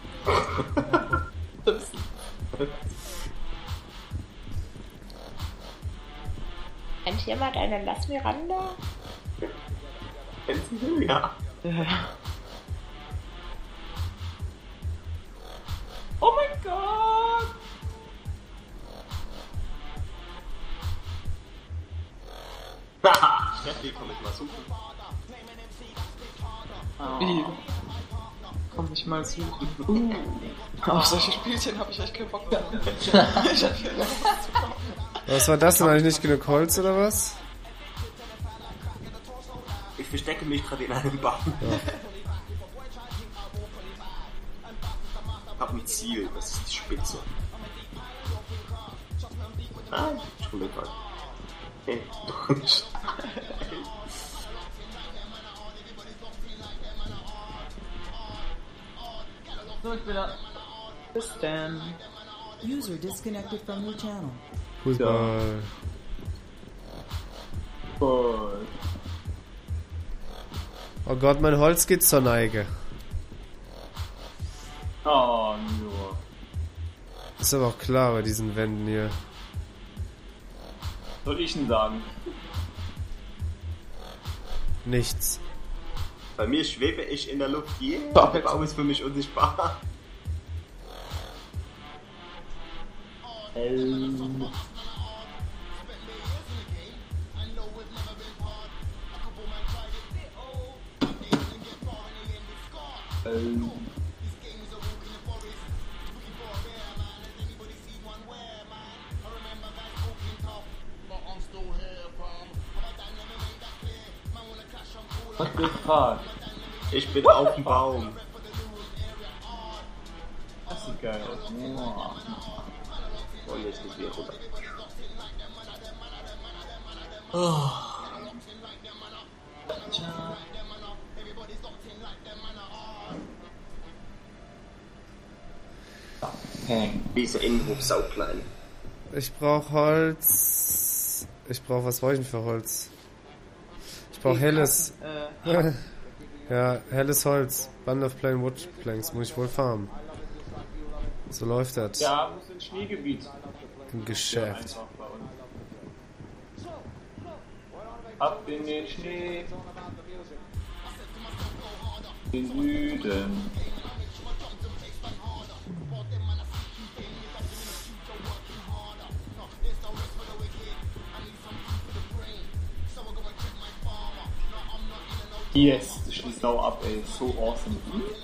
Kennt jemand eine Lass Miranda? Kennst du den? Ja. Oh mein Gott! Steffi, komm ich mal suchen. Wie? Komm ich mal suchen. Auf solche Spielchen habe ich echt keinen Bock mehr. Was war das denn? Eigentlich nicht genug Holz oder was? Ich verstecke mich gerade in einem Baum. Ja. Hab ein Ziel, das ist die Spitze. Ah, schon mit was. Nee, doch nicht. So, ich bin da. Bis dann. User disconnected from your channel. Fußball. Oh Gott, mein Holz geht zur Neige. Oh, nur. Ist aber auch klar bei diesen Wänden hier. Soll ich denn sagen? Nichts. Bei mir schwebe ich in der Luft. Yeah, der Baum ist für mich unsichtbar. Was ist das? Ich bin auf dem Baum. Das sieht geil aus. Und jetzt nicht wieder runter. Dieser Innenhof sauklein. Ich brauch Holz. Was brauche ich denn für Holz? Ich brauche helles. Ja, helles Holz. Band of Plain Wood Planks muss ich wohl farmen. So läuft das. Ja, muss ins Schneegebiet. Im Geschäft. Einfach bei uns. Ab in den Schnee. Den Süden. Yes, das schließt sau ab, ey. So awesome.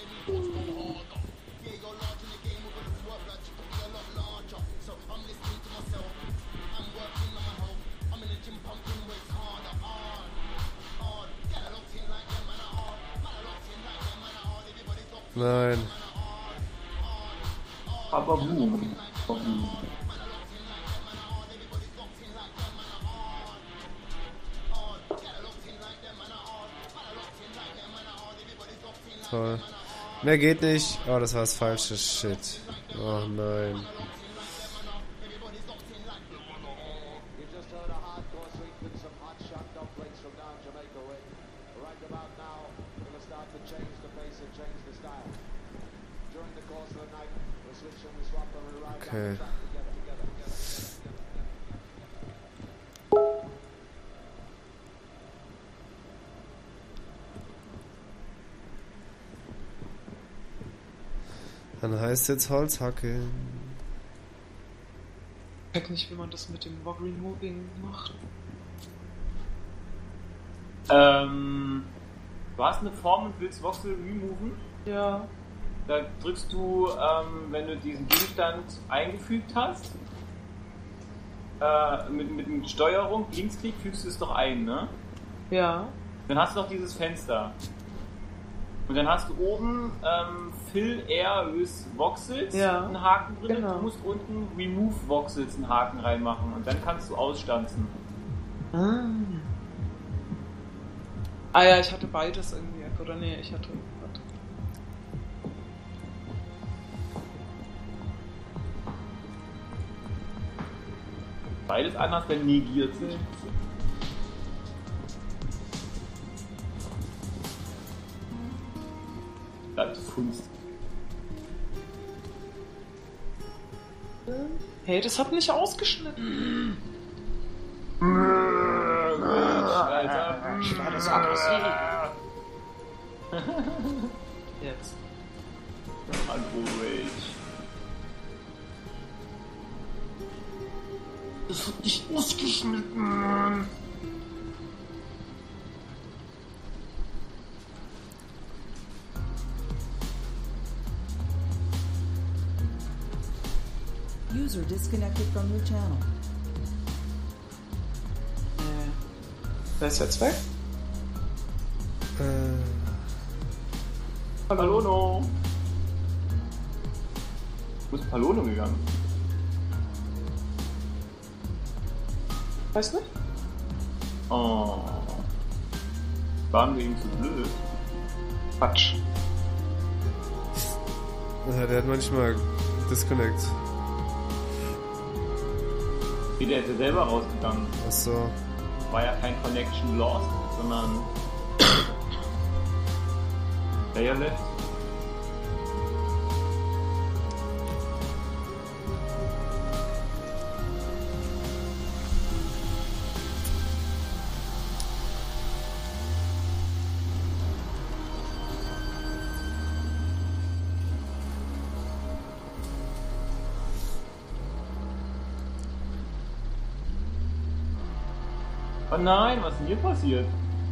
Nein. Aber boom. Toll. Mehr geht nicht. Oh, das war das falsche Shit. Oh nein. Okay. Dann heißt jetzt Holz hacken. Ich weiß nicht, wie man das mit dem Log Removing macht. Du hast eine Form und willst Voxel removen? Ja. Da drückst du, wenn du diesen Gegenstand eingefügt hast, mit dem Steuerung, Linksklick, fügst du es doch ein, ne? Ja. Dann hast du noch dieses Fenster. Und dann hast du oben Fill Air with Voxels einen Haken drin. Genau. Du musst unten Remove Voxels einen Haken reinmachen und dann kannst du ausstanzen. Ah ja, ich hatte beides irgendwie. Oder nee, ich hatte... Warte. Beides anders, wenn negiert sich. Das ist Kunst. Hey, das hat nicht ausgeschnitten. Schweres aggressiv. Jetzt. Rage. Das hat nicht ausgeschnitten. User disconnected from your channel. Wer ist jetzt weg? Palono. Wo ist Palono gegangen? Weiß nicht? Oh. Waren wir ihm zu blöd? Quatsch. Ja, der hat manchmal Disconnect. Wie, der ist ja selber rausgegangen. Achso. War ja kein Connection Lost, sondern Player Left. Oh nein, was ist denn hier passiert?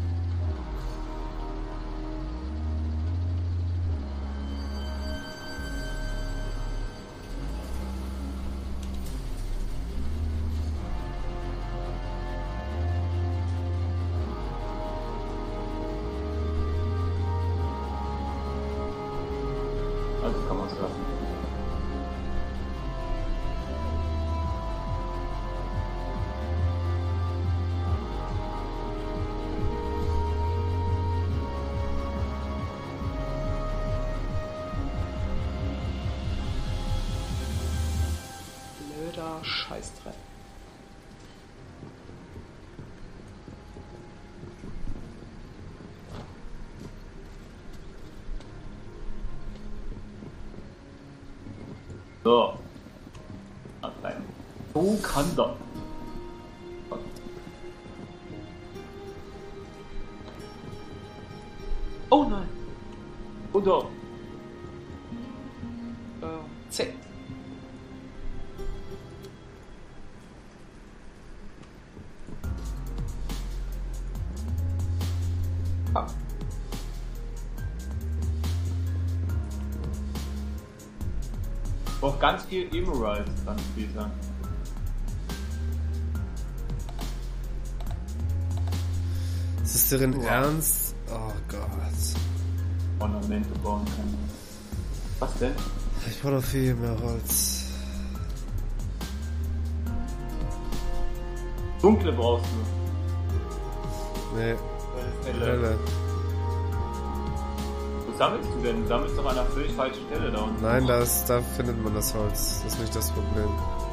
Also kann man es lassen. Blöder Scheißdreck. So. Nein. So kann das. Oh nein. Oder. C. Ah. Auch ganz viel Emerald dann später. Ist das deren Ernst? Oh Gott. Ornamente bauen kann. Was denn? Ich brauche noch viel mehr Holz. Dunkle brauchst du. Nee, Helle. Helle. Wo sammelst du denn? Du sammelst doch an einer völlig falschen Stelle da unten. Nein, da findet man das Holz. Das ist nicht das Problem.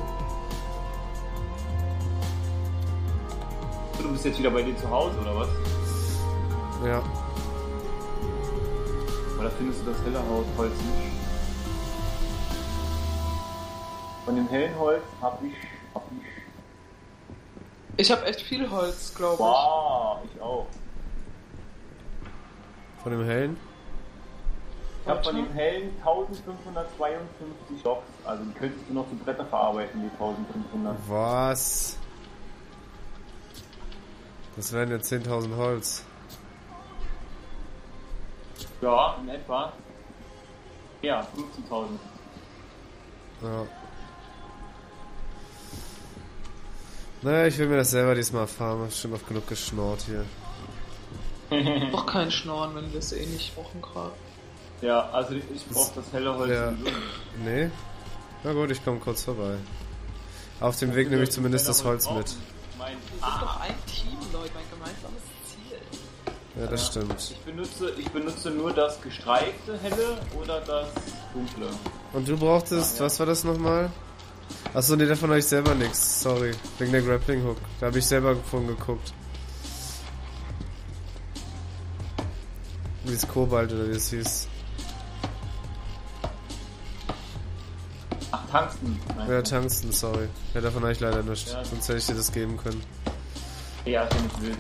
Du bist jetzt wieder bei dir zu Hause, oder was? Ja. Oder findest du das helle Holz nicht? Von dem hellen Holz hab ich. Ich habe echt viel Holz, glaube ich. Wow, ich auch. Von dem hellen? Ich habe von dem hellen 1552 Loks. Also die könntest du noch zu Bretter verarbeiten, die 1500. Was? Das wären ja 10.000 Holz. Ja, in etwa. Ja, 15.000. Ja. Naja, ich will mir das selber diesmal farmen. Ich hab schon oft genug geschnort hier. Doch kein Schnorren, wenn wir es eh nicht brauchen gerade. Ja, also ich brauche das helle Holz. Ja. Nee? Na gut, ich komme kurz vorbei. Auf dem Weg nehme ich zumindest das Holz mit. Wir sind doch ein Team, Leute, ein gemeinsames Ziel. Ja, das stimmt. Ich benutze nur das gestreifte helle oder das dunkle. Und du brauchtest, was war das nochmal? Achso, nee, davon habe ich selber nichts. Sorry, wegen der Grappling Hook. Da habe ich selber von geguckt. Wie es Kobalt oder wie es hieß. Ach, Tungsten. Ja, Tungsten, sorry. Ja, davon habe ich leider nichts. Ja. Sonst hätte ich dir das geben können. Ja, ist ja nicht wild.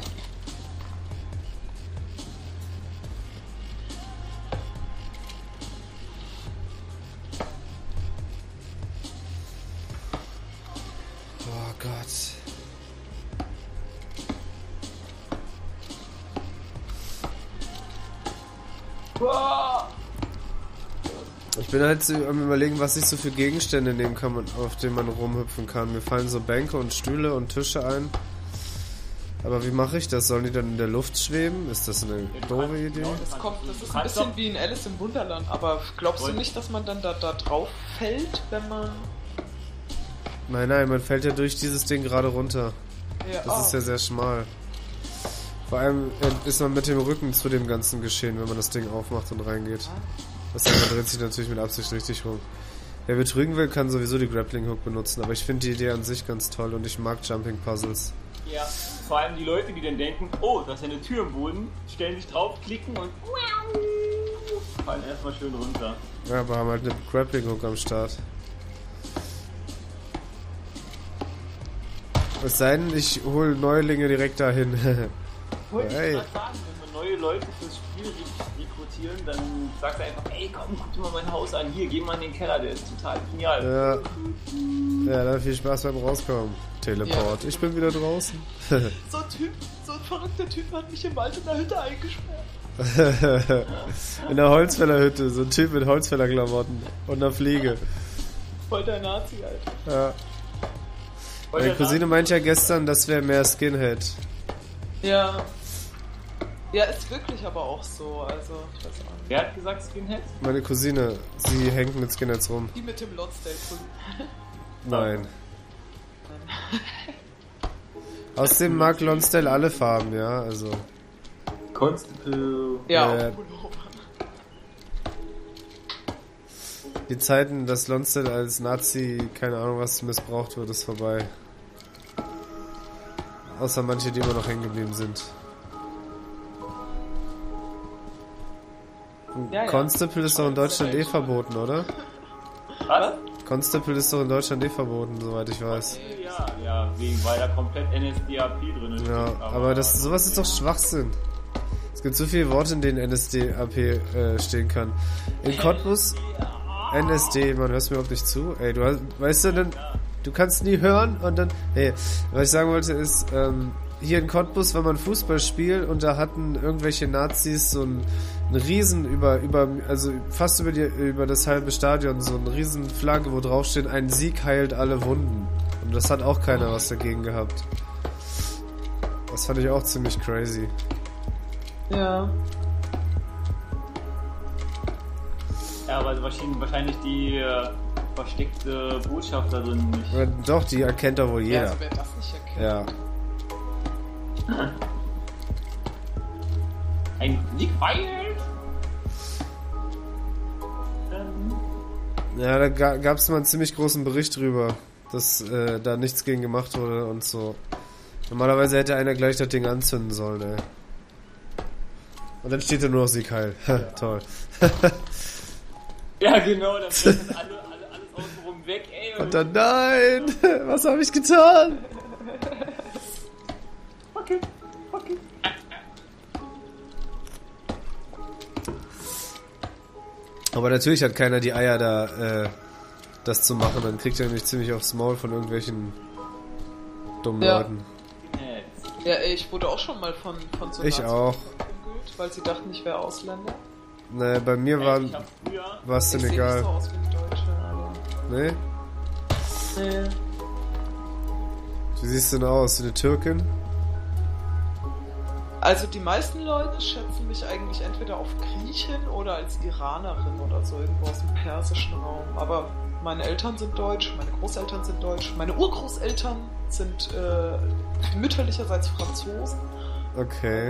Oh Gott. Ich bin halt so am Überlegen, was ich so für Gegenstände nehmen kann, auf denen man rumhüpfen kann. Mir fallen so Bänke und Stühle und Tische ein. Aber wie mache ich das? Sollen die dann in der Luft schweben? Ist das eine doofe Idee? Das ist ein bisschen wie in Alice im Wunderland, aber glaubst du nicht, dass man dann da drauf fällt, wenn man... Nein, man fällt ja durch dieses Ding gerade runter. Ja, Das ist ja sehr schmal. Vor allem ist man mit dem Rücken zu dem ganzen Geschehen, wenn man das Ding aufmacht und reingeht. Das heißt, man dreht sich natürlich mit Absicht richtig rum. Wer betrügen will, kann sowieso die Grappling Hook benutzen, aber ich finde die Idee an sich ganz toll und ich mag Jumping Puzzles. Ja, vor allem die Leute, die dann denken, oh, da ist ja eine Tür im Boden, stellen sich drauf, klicken und fallen erstmal schön runter. Ja, aber haben halt eine Grappling Hook am Start. Es sei denn, ich hole Neulinge direkt dahin. Wollte Hey. ich gerade sagen, wenn wir neue Leute fürs Spiel rekrutieren, dann sagst du einfach, ey komm, guck dir mal mein Haus an, hier, geh mal in den Keller, der ist total genial. Ja, dann viel Spaß beim Rauskommen. Teleport. Ja. Ich bin wieder draußen. So ein verrückter Typ hat mich im Wald in der Hütte eingesperrt. In der Holzfällerhütte, so ein Typ mit Holzfällerklamotten und einer Fliege. Voll der Nazi, Alter. Ja. Meine Cousine meint ja gestern, das wäre mehr Skinhead. Ja. Ja, ist wirklich aber auch so, also, ich weiß auch nicht. Wer hat gesagt Skinhead? Meine Cousine, sie hängt mit Skinheads rum. Die mit dem Lonsdale-Pulli. Nein. Außerdem mag Lonsdale alle Farben, ja, also. Constable. Ja, Die Zeiten, dass Lonsdale als Nazi, keine Ahnung was, missbraucht wird, ist vorbei. Außer manche, die immer noch hängen geblieben sind. Ja. Constable ist doch in Deutschland eh verboten, oder? Was? Constable ist doch in Deutschland eh verboten, soweit ich weiß. Ja, weil da komplett NSDAP drin ist. Ja, aber sowas ist doch Schwachsinn. Es gibt so viele Worte, in denen NSDAP stehen kann. In Cottbus, NSD, man hört mir überhaupt nicht zu. Ey, weißt du denn, du kannst nie hören und dann, hey, was ich sagen wollte ist, hier in Cottbus war man Fußball spielt und da hatten irgendwelche Nazis so einen riesen also fast über das halbe Stadion so eine riesen Flagge, wo drauf steht, ein Sieg heilt alle Wunden. Und das hat auch keiner was dagegen gehabt. Das fand ich auch ziemlich crazy. Ja. Ja, aber wahrscheinlich die versteckte Botschafterin nicht. Aber doch, die erkennt doch wohl Ja, jeder. also wer das nicht erkennt. Ja. Ein Sieg feiert! Ja, da gab es mal einen ziemlich großen Bericht drüber, dass da nichts gegen gemacht wurde und so. Normalerweise hätte einer gleich das Ding anzünden sollen, ey. Und dann steht da nur noch Sieg heil. Toll. Ja, genau, dann fällt alles außenrum weg, ey, Und dann, nein! Was habe ich getan? Okay. Aber natürlich hat keiner die Eier da, das zu machen. Dann kriegt er nämlich ziemlich aufs Maul von irgendwelchen dummen Leuten. Ja, ich wurde auch schon mal von so Ich auch. geprügelt, weil sie dachten, ich wäre Ausländer. Ne, bei mir war es denn egal. Ich sehe nicht so aus wie eine Deutsche, aber... Nee? Nee. Wie siehst du denn aus? Eine Türkin? Also die meisten Leute schätzen mich eigentlich entweder auf Griechin oder als Iranerin oder so, irgendwo aus dem persischen Raum. Aber meine Eltern sind deutsch, meine Großeltern sind deutsch, meine Urgroßeltern sind mütterlicherseits Franzosen. Okay.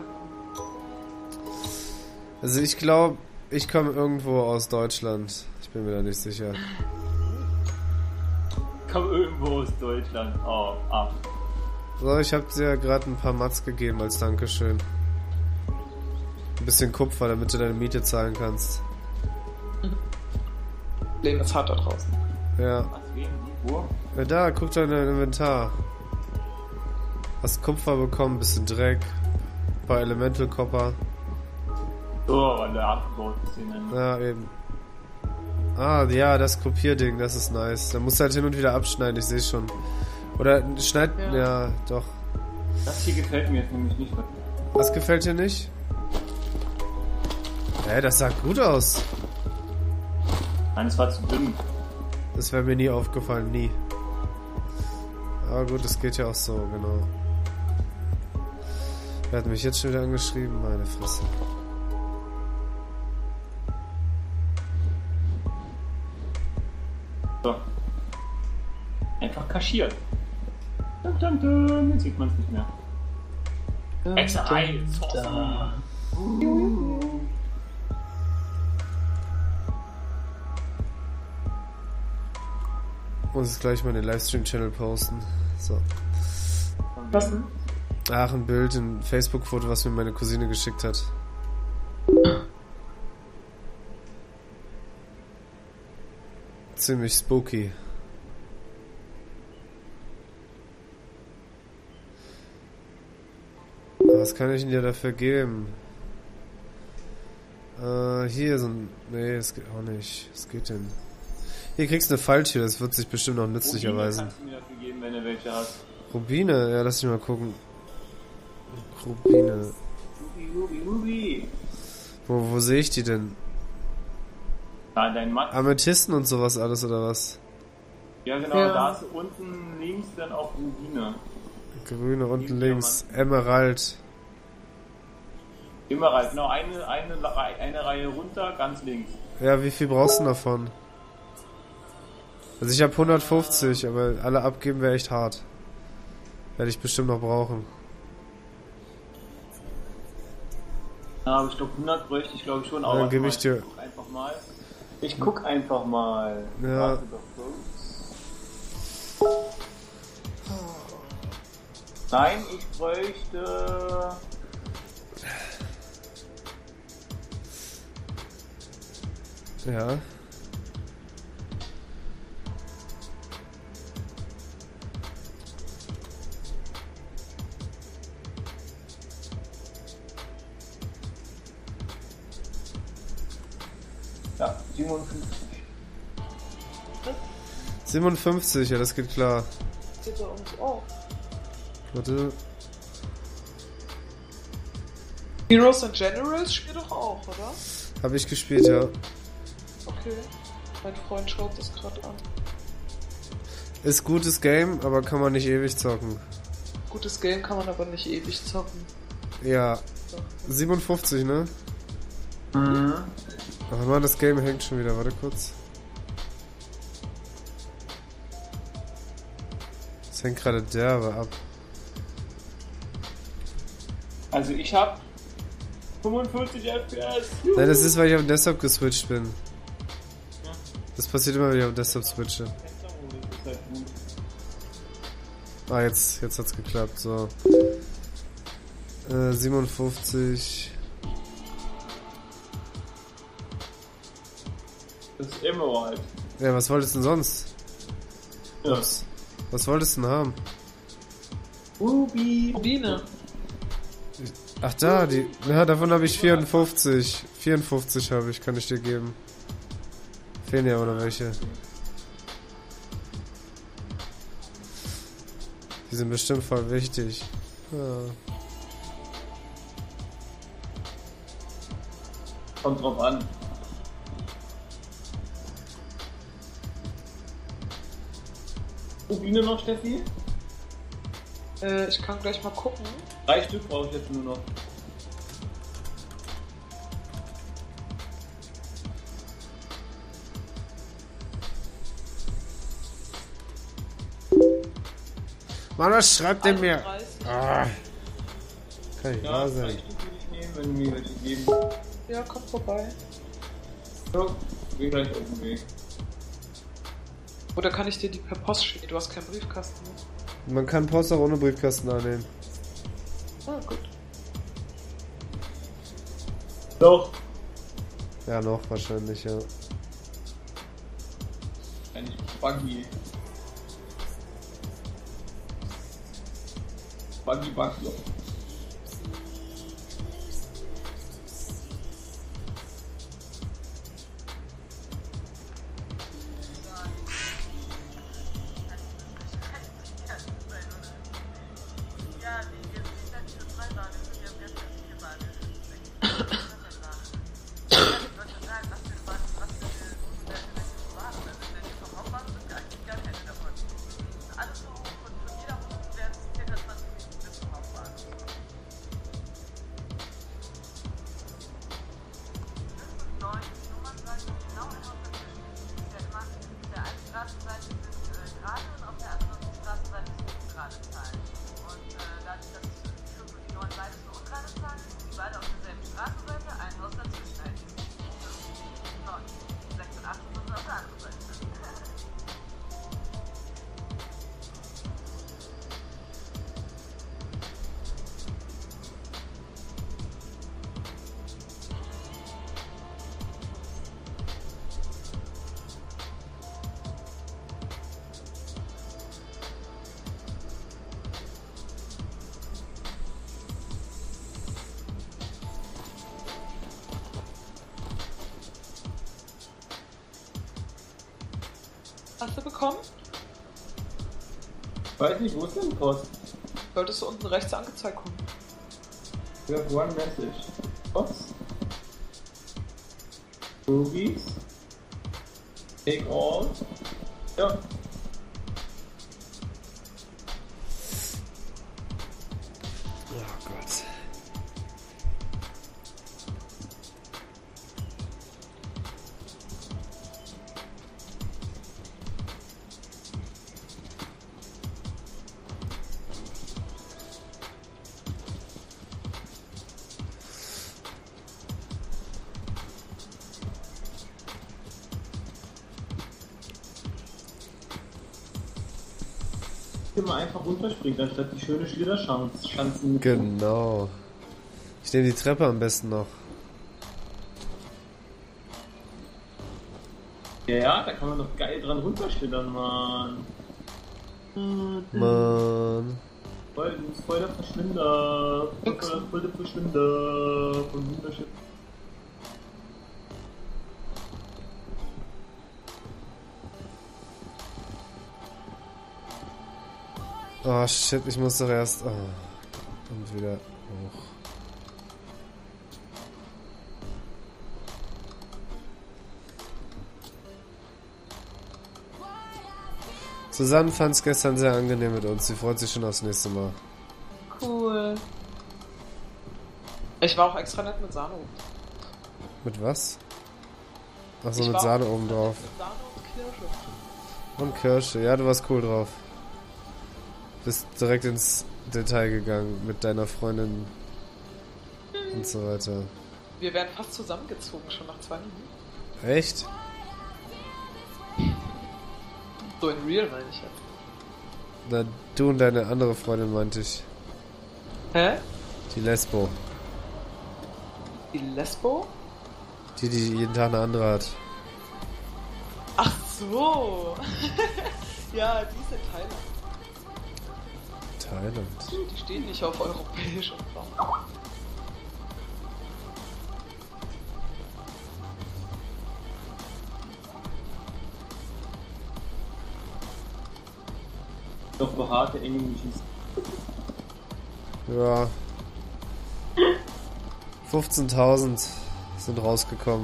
Also ich glaube, ich komme irgendwo aus Deutschland. Ich bin mir da nicht sicher. Komm irgendwo aus Deutschland. Oh, ab. So, ich habe dir gerade ein paar Mats gegeben als Dankeschön. Ein bisschen Kupfer, damit du deine Miete zahlen kannst. Leben ist hart da draußen. Ja. Was wegen die Uhr? Ja, da, guck dein Inventar. Hast Kupfer bekommen, bisschen Dreck, ein paar Elemental Copper. So, weil der abgebaut ist den. Ja, eben. Ah, ja, das Kopierding, das ist nice. Da musst du halt hin und wieder abschneiden, ich sehe schon. Oder schneid... Ja, doch. Das hier gefällt mir jetzt nämlich nicht. Was gefällt dir nicht? Das sah gut aus. Nein, es war zu dünn. Das wäre mir nie aufgefallen, nie. Aber gut, das geht ja auch so, genau. Wer hat mich jetzt schon wieder angeschrieben? Meine Fresse. So. Einfach kaschiert. Dun, dun, dun. Jetzt sieht man es nicht mehr. Hexerei. Muss jetzt gleich mal den Livestream-Channel posten. So. Was denn? Ach, ein Bild, ein Facebook-Foto, was mir meine Cousine geschickt hat. Ziemlich spooky. Was kann ich denn dir dafür geben? Hier so ein... Nee, das geht auch nicht. Was geht denn? Hier kriegst du eine Falltür, das wird sich bestimmt noch nützlich erweisen. Kannst du mir dafür geben, wenn du welche hast. Rubine? Ja, lass mich mal gucken. Rubine. Ruby. Wo sehe ich die denn? Da, dein Matt. Amethysten und sowas alles, oder was? Ja, genau, Ja. da ist unten links dann auch Rubine. Grüne unten links. Emerald. Immer rein. Genau, eine Reihe runter, ganz links. Ja, wie viel brauchst du davon? Also ich habe 150, aber alle abgeben wäre echt hart. Werde ich bestimmt noch brauchen. Ja, aber ich glaube 100 bräuchte ich glaube ich schon auch. Dann gebe ich dir... Ich guck einfach mal. Ja. Warte doch kurz. Nein, ich bräuchte... Ja. Ja, 57. 57, ja, das geht klar. Geht da uns auch. Warte. Heroes and Generals spielt doch auch, oder? Habe ich gespielt, ja. Okay. Mein Freund schaut das gerade an. Ist gutes Game, aber kann man nicht ewig zocken. Gutes Game kann man aber nicht ewig zocken. Ja. 57, ne? Mhm. Ach man, das Game hängt schon wieder. Warte kurz. Das hängt gerade derbe ab. Also ich habe 45 FPS. Nein, das ist, weil ich auf dem Desktop geswitcht bin. Das passiert immer, wenn ich auf dem Desktop switche. Ah, jetzt hat's geklappt. So. 57. Das ist Emerald. Ja, was wolltest du denn sonst? Ja. Was wolltest du denn haben? Rubine. Ach da, die. Ja, davon habe ich 54. 54 habe ich, kann ich dir geben. Fehlen ja oder welche? Die sind bestimmt voll wichtig. Ja. Kommt drauf an. Rubine noch, Steffi? Ich kann gleich mal gucken. 3 Stück brauche ich jetzt nur noch. Mann, was schreibt der mir? 31. Ah. Kann nicht Ja, wahr 3 sein. Stück will ich nehmen, wenn mir welche geben. Ja, kommt vorbei. So, bin gleich auf dem Weg. Oder kann ich dir die per Post schicken? Du hast keinen Briefkasten. Man kann Post auch ohne Briefkasten annehmen. Ah, gut. Doch. Ja, noch wahrscheinlich, ja. Eigentlich Buggy. Buggy. Hast du bekommen? Weiß nicht, wo ist denn die Post? Solltest du unten rechts angezeigt kommen. You have one message. Was? Rubies? Take all? Ja. Oh Gott. Immer einfach runterspringt, anstatt die schöne Schlitterschanzen mit. Genau. Ich nehme die Treppe am besten noch. Ja, da kann man doch geil dran runterschlittern, Mann. Mann. Du bist voll der Verschwinder. Voll der Verschwinder. Von wunderschön. Oh shit, ich muss doch erst... Oh. Und wieder hoch. Susanne fand es gestern sehr angenehm mit uns. Sie freut sich schon aufs nächste Mal. Cool. Ich war auch extra nett mit Sahne. Mit was? Achso, Ich mit war Sahne auch oben drauf. Mit Sahne und Kirsche. Und Kirsche. Ja, du warst cool drauf. Bist direkt ins Detail gegangen mit deiner Freundin und so weiter. Wir werden fast zusammengezogen, schon nach 2 Minuten. Echt? So in real meine ich jetzt. Na, du und deine andere Freundin meinte ich. Hä? Die Lesbo. Die Lesbo? Die jeden Tag eine andere hat. Ach so. Ja, die ist in Thailand. Thailand. Die stehen nicht auf europäischem Raum. Doch behaarte Engelchen. Ja. 15.000 sind rausgekommen.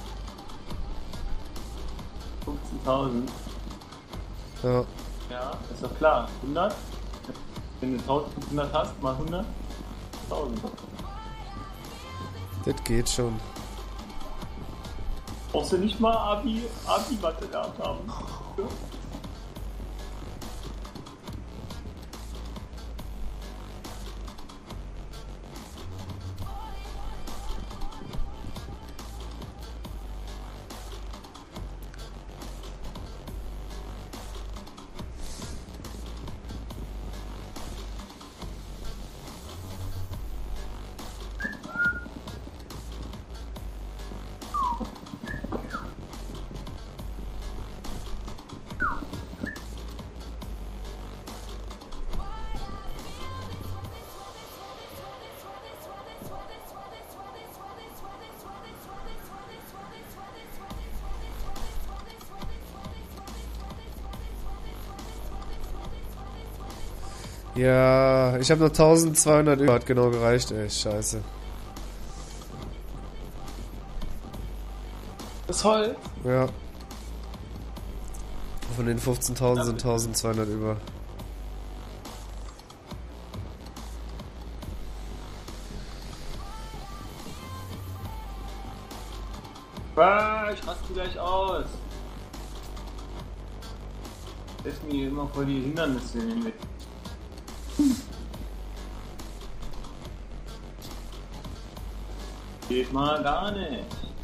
15.000. Ja. Ja, ist doch klar. 100? Wenn du 1.500 hast, mal 100. 1000. Das geht schon. Brauchst du nicht mal Abi-Mathe gehabt haben? Ja. Ja, ich habe noch 1200 über. Hat genau gereicht, ey. Scheiße. Das Holz? Ja. Von den 15.000 sind 1200 über. Ich raste gleich aus. Lässt mir immer voll die Hindernisse mit. Geht mal gar nicht.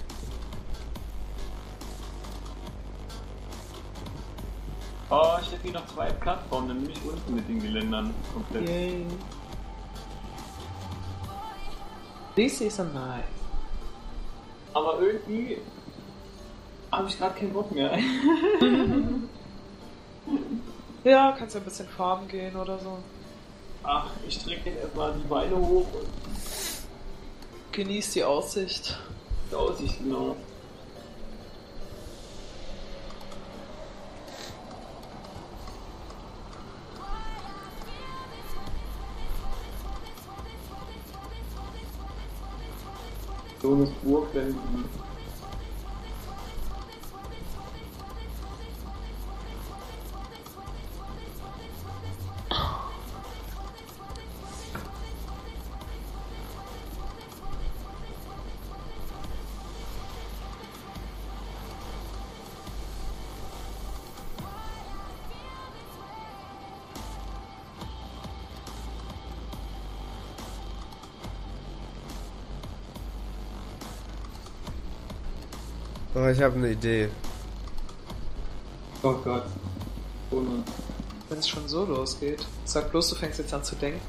Oh, ich hätte hier noch 2 Plattformen, dann bin ich unten mit den Geländern komplett. Yay. This is a night. Aber irgendwie habe ich gerade keinen Bock mehr. Ja, kannst ja ein bisschen farben gehen oder so. Ach, ich strecke jetzt erstmal die Beine hoch und Genieß die Aussicht. die Aussicht, genau. Johannesburg, wenn Aber ich habe eine Idee. oh Gott. Ohne. Wenn es schon so losgeht. Sag bloß, du fängst jetzt an zu denken.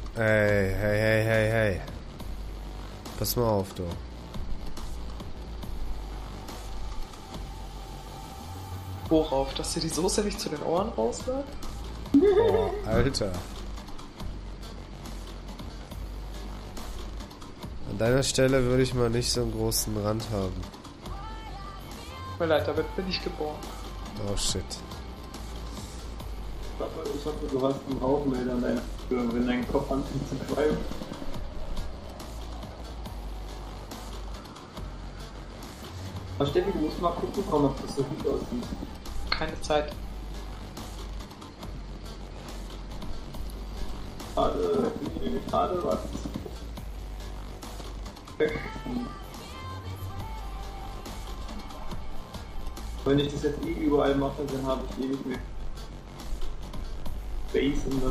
Hey. Pass mal auf, du. Worauf? Dass dir die Soße nicht zu den Ohren rausläuft? Oh, Alter. An deiner Stelle würde ich mal nicht so einen großen Rand haben. Tut mir leid, damit bin ich geboren. Oh shit. Ich hoffe, du hast einen Rauchmelder an deiner Tür, wenn dein Kopf anfängt zu qualmen. Aber Steffi, du musst mal gucken kommen, ob das so gut aussieht. Keine Zeit. Schade, was? Wenn ich das jetzt überall mache, dann habe ich nicht mehr Base und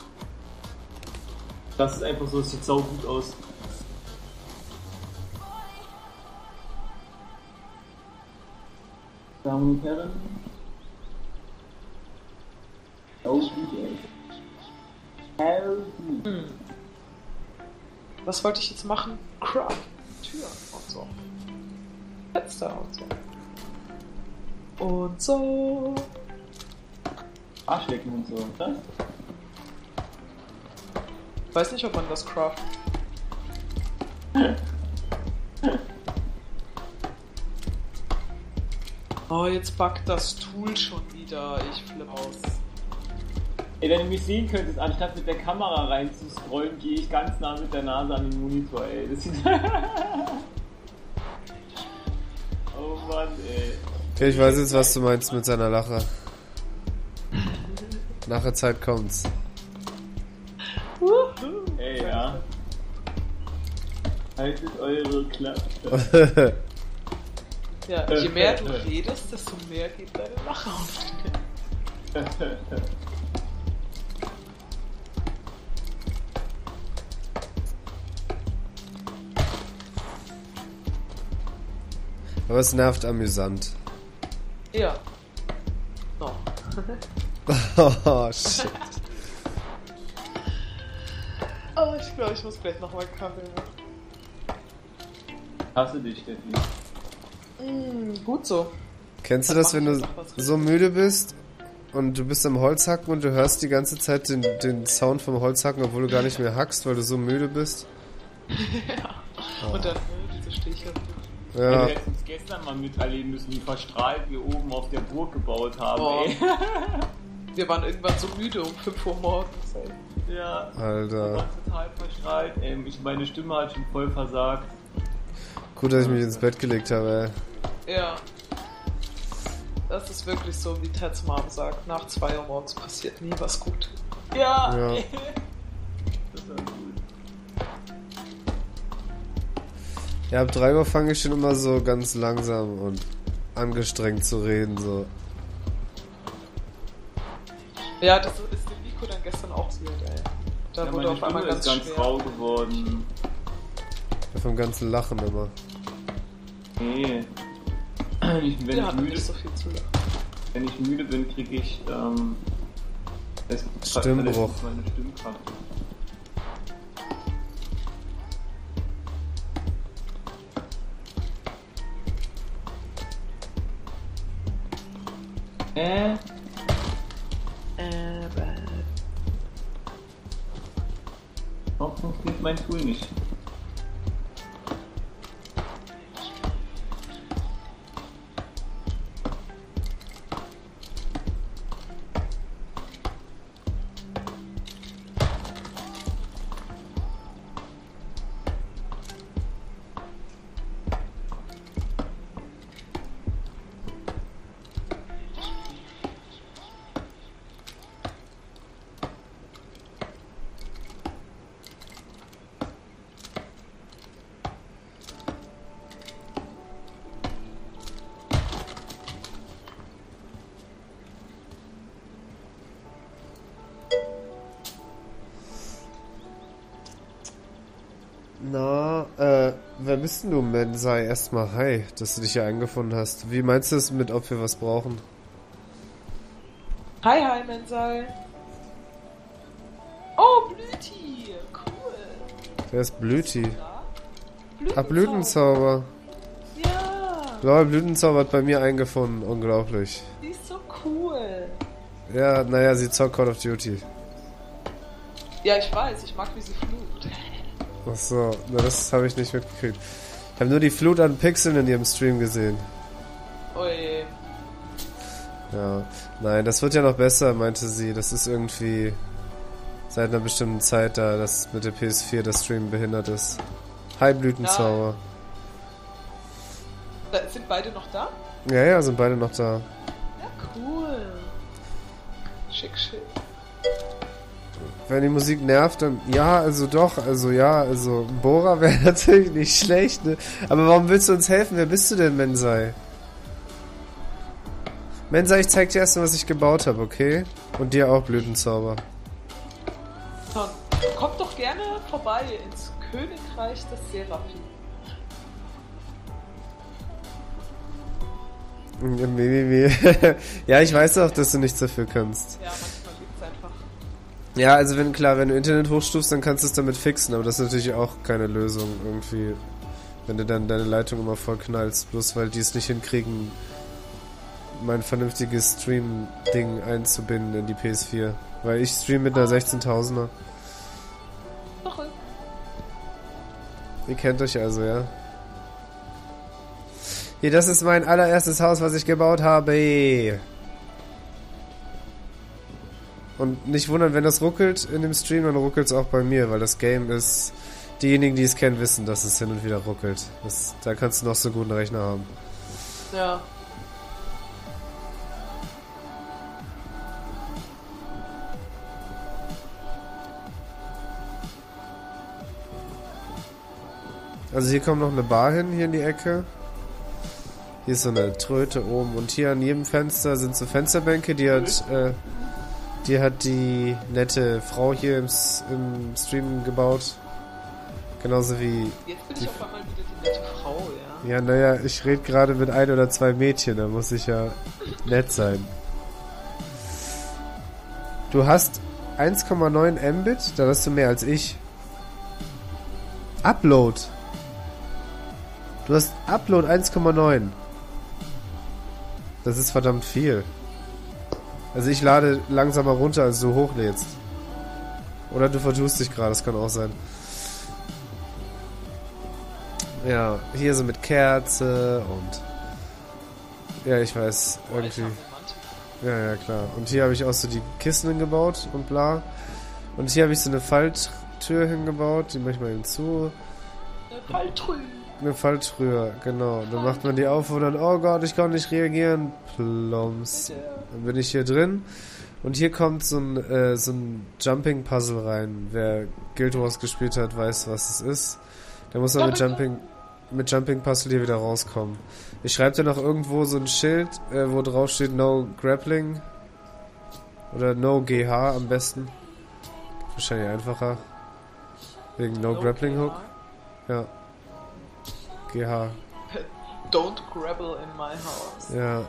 das ist einfach so, es sieht sau gut aus. Damen und Herren. Sau gut, ey. Was wollte ich jetzt machen? Craft. Türen und so. Fenster und so. Und so. Arschlecken und so. Was? Ich weiß nicht, ob man das craftet. Oh, jetzt buggt das Tool schon wieder. Ich flippe aus. Ey, wenn du mich sehen könntest, anstatt mit der Kamera reinzuscrollen, gehe ich ganz nah mit der Nase an den Monitor, ey. Das sieht... Oh Mann, ey. Okay, ich weiß jetzt, was du meinst mit seiner Lache. Nach der Zeit kommt's. Ey, ja. Haltet eure Klappe. Ja, je mehr du redest, desto mehr geht deine Lache auf den Aber es nervt amüsant. Ja. No. Oh, shit. Oh, ich glaube, ich muss gleich nochmal Kaffee machen. Hasse dich, Steffi. Gut so. Kennst du das, wenn du so müde bist und du bist am Holzhacken und du hörst die ganze Zeit den Sound vom Holzhacken, obwohl du gar nicht mehr hackst, weil du so müde bist? Ja. Oh. Und dann diese Stiche. Ja. Ja. Wir hätten uns gestern mal miterleben müssen, wie verstrahlt wir oben auf der Burg gebaut haben, ey. Wir waren irgendwann so müde um 5 Uhr morgens, ey. Ja. Alter. Wir waren total verstrahlt, ey. Meine Stimme hat schon voll versagt. Gut, dass ich mich ins Bett gelegt habe, ey. Ja. Das ist wirklich so, wie Ted's Mom sagt, nach 2 Uhr morgens passiert nie was gut. Ja. Ja. Das war gut. Ja, ab 3 Uhr fange ich schon immer so ganz langsam und angestrengt zu reden, so. Ja, das ist dem Nico dann gestern auch passiert, ey. Da Ja, wurde auf einmal Stimme ist ganz schwer. rau geworden. Ja, vom ganzen Lachen immer. Nee. Wir hatten nicht so viel zu lachen. Wenn ich müde bin, kriege ich Stimmbruch. Meine Stimmkraft. Warum funktioniert mein Tool nicht? Na, wer bist denn du, Mensai? Erstmal hi, dass du dich hier eingefunden hast. Wie meinst du es mit, ob wir was brauchen? Hi, hi, Mensai. Oh, Blüti. Cool. Wer ist Blüti? Blütenzauber. Ach, Blütenzauber. Ja, Lol, Blütenzauber hat bei mir eingefunden. Unglaublich. die ist so cool. Ja, naja, sie zockt Call of Duty. Ja, ich weiß, ich mag, wie sie flucht. Ach so, na, das habe ich nicht mitgekriegt. Ich habe nur die Flut an Pixeln in ihrem Stream gesehen. Ui. Ja, nein, das wird ja noch besser, meinte sie. Das ist irgendwie seit einer bestimmten Zeit da, dass mit der PS4 das Stream behindert ist. Hi, Blütenzauber. Sind beide noch da? Ja, sind beide noch da. Ja, cool. Schick, schick. Wenn die Musik nervt, dann ja, also Bora wäre natürlich nicht schlecht, ne? Aber warum willst du uns helfen? Wer bist du denn, Mensai? Mensai, ich zeig dir erst mal, was ich gebaut habe, okay? Und dir auch, Blütenzauber. Dann kommt doch gerne vorbei ins Königreich des Seraphim. Ja, ich weiß auch, dass du nichts dafür kannst. Ja, manchmal gibt's einfach. Ja, also wenn du Internet hochstufst, dann kannst du es damit fixen, aber das ist natürlich auch keine Lösung irgendwie, wenn du dann deine Leitung immer voll knallst, bloß weil die es nicht hinkriegen, mein vernünftiges Stream-Ding einzubinden in die PS4. Weil ich stream mit einer 16.000er. Verrückt. Ihr kennt euch also, ja? Hier, das ist mein allererstes Haus, was ich gebaut habe. Und nicht wundern, wenn das ruckelt in dem Stream, dann ruckelt es auch bei mir, weil das Game ist... Diejenigen, die es kennen, wissen, dass es hin und wieder ruckelt. Da kannst du noch so guten Rechner haben. Ja. Also hier kommt noch eine Bar hin, hier in die Ecke. Hier ist so eine Tröte oben. Und hier an jedem Fenster sind so Fensterbänke, die hat die nette Frau hier im Stream gebaut. Genauso wie... Jetzt bin ich auf einmal wieder die nette Frau, ja? Ja, naja, ich rede gerade mit 1 oder 2 Mädchen, da muss ich ja nett sein. Du hast 1,9 Mbit, da hast du mehr als ich. Upload. Du hast Upload 1,9. Das ist verdammt viel. Also ich lade langsamer runter, als du hochlädst. Oder du vertust dich gerade, das kann auch sein. Ja, hier so mit Kerze und... Ja, ich weiß, irgendwie... Ja, klar. Und hier habe ich auch so die Kissen hingebaut und bla. Und hier habe ich so eine Falltür hingebaut, die mache ich mal eben zu. Eine Falltür, genau. Dann macht man die auf und dann, oh Gott, ich kann nicht reagieren. Plumps. Dann bin ich hier drin. Und hier kommt so ein Jumping-Puzzle rein. Wer Guild Wars gespielt hat, weiß, was es ist. Da muss man mit Jumping Puzzle hier wieder rauskommen. Ich schreibe dir noch irgendwo so ein Schild, wo drauf steht No Grappling. Oder No GH am besten. Wahrscheinlich einfacher. Wegen No Grappling Hook. Ja. GH. Don't grapple in my house. Ja.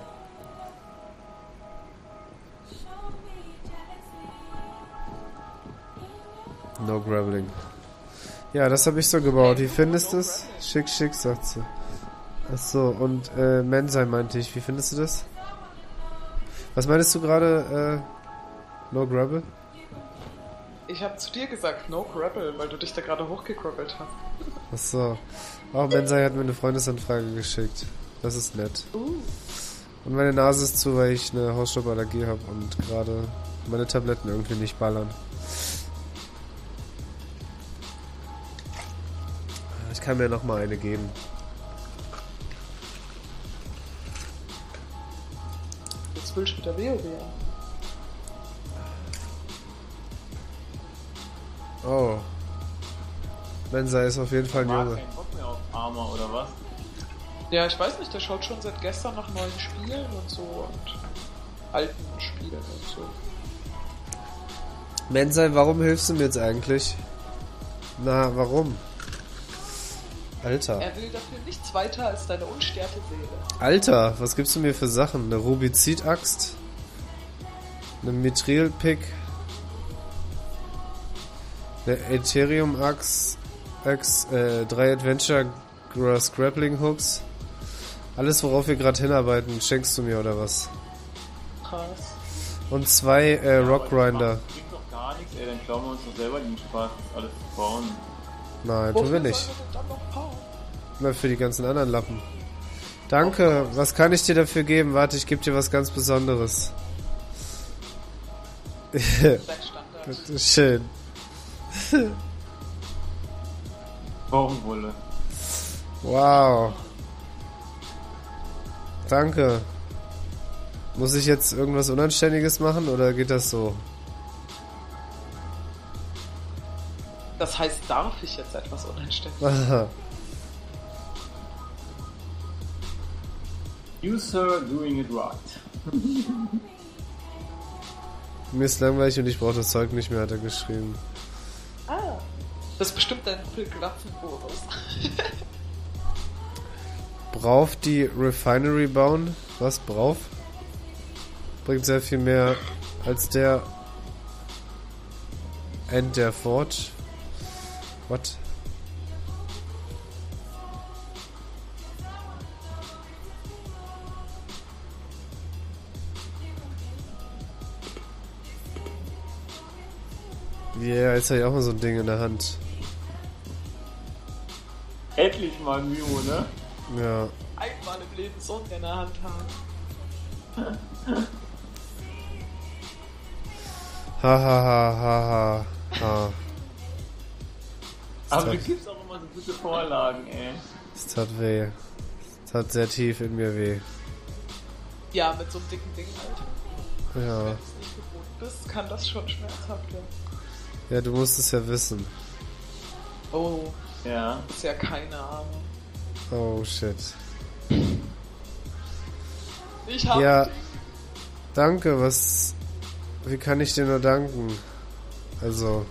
No Grappling. Ja, das habe ich so gebaut. Wie findest du es? Schick, sagt sie. Achso, und Mensai meinte ich. Wie findest du das? Was meinst du gerade? No Grapple? Ich habe zu dir gesagt, no grapple, weil du dich da gerade hochgegrappelt hast. Achso. Auch Mensai hat mir eine Freundesanfrage geschickt. Das ist nett. Und meine Nase ist zu, weil ich eine Hausstauballergie habe und gerade meine Tabletten irgendwie nicht ballern. Ich kann mir noch mal eine geben. Jetzt willst du wieder WoW. Oh. Mensai ist auf jeden Fall ein Junge. Keinen Bock mehr auf Armor oder was? Ja, ich weiß nicht, der schaut schon seit gestern nach neuen Spielen und so und alten Spielen und so. Mensai, warum hilfst du mir jetzt eigentlich? Na, warum? Alter. Er will dafür nichts weiter als deine unsterte Seele. Alter, was gibst du mir für Sachen? Eine Rubizid-Axt? Eine Mithril-Pick? Eine Ethereum-Axt? 3 Adventure Grass Grappling Hooks? Alles, worauf wir gerade hinarbeiten, schenkst du mir oder was? Krass. Und 2 Rock Grinder. Das bringt doch gar nichts, ey, dann klauen wir uns doch selber den Spaß, das alles zu bauen. Nein, tun wir nicht. Na, für die ganzen anderen Lappen. Danke, was kann ich dir dafür geben? Warte, ich gebe dir was ganz Besonderes. Das ist schön. Baumwolle. Wow. Danke. Muss ich jetzt irgendwas Unanständiges machen oder geht das so? Das heißt, darf ich jetzt etwas unanständig? Aha. You sir doing it right. Mir ist langweilig und ich brauche das Zeug nicht mehr, hat er geschrieben. Ah, das ist bestimmt dein Pilglatzen-Bonus. Brauf die Refinery bauen? Was, Brauf? Bringt sehr viel mehr als der End der Forge. What? Ja, jetzt habe ich auch mal so ein Ding in der Hand. Endlich mal Mio, ne? Ja. Einmal im Leben so in der Hand haben. Ha. Aber du gibst auch immer so gute Vorlagen, ey. Es tat weh. Es tat sehr tief in mir weh. Ja, mit so einem dicken Ding, Alter. Ja. Wenn du es nicht gewohnt bist, kann das schon schmerzhaft werden. Ja, du musst es ja wissen. Oh, Ja. ist ja keine Ahnung. Oh, shit. Ich hab Ja, danke, wie kann ich dir nur danken? Also,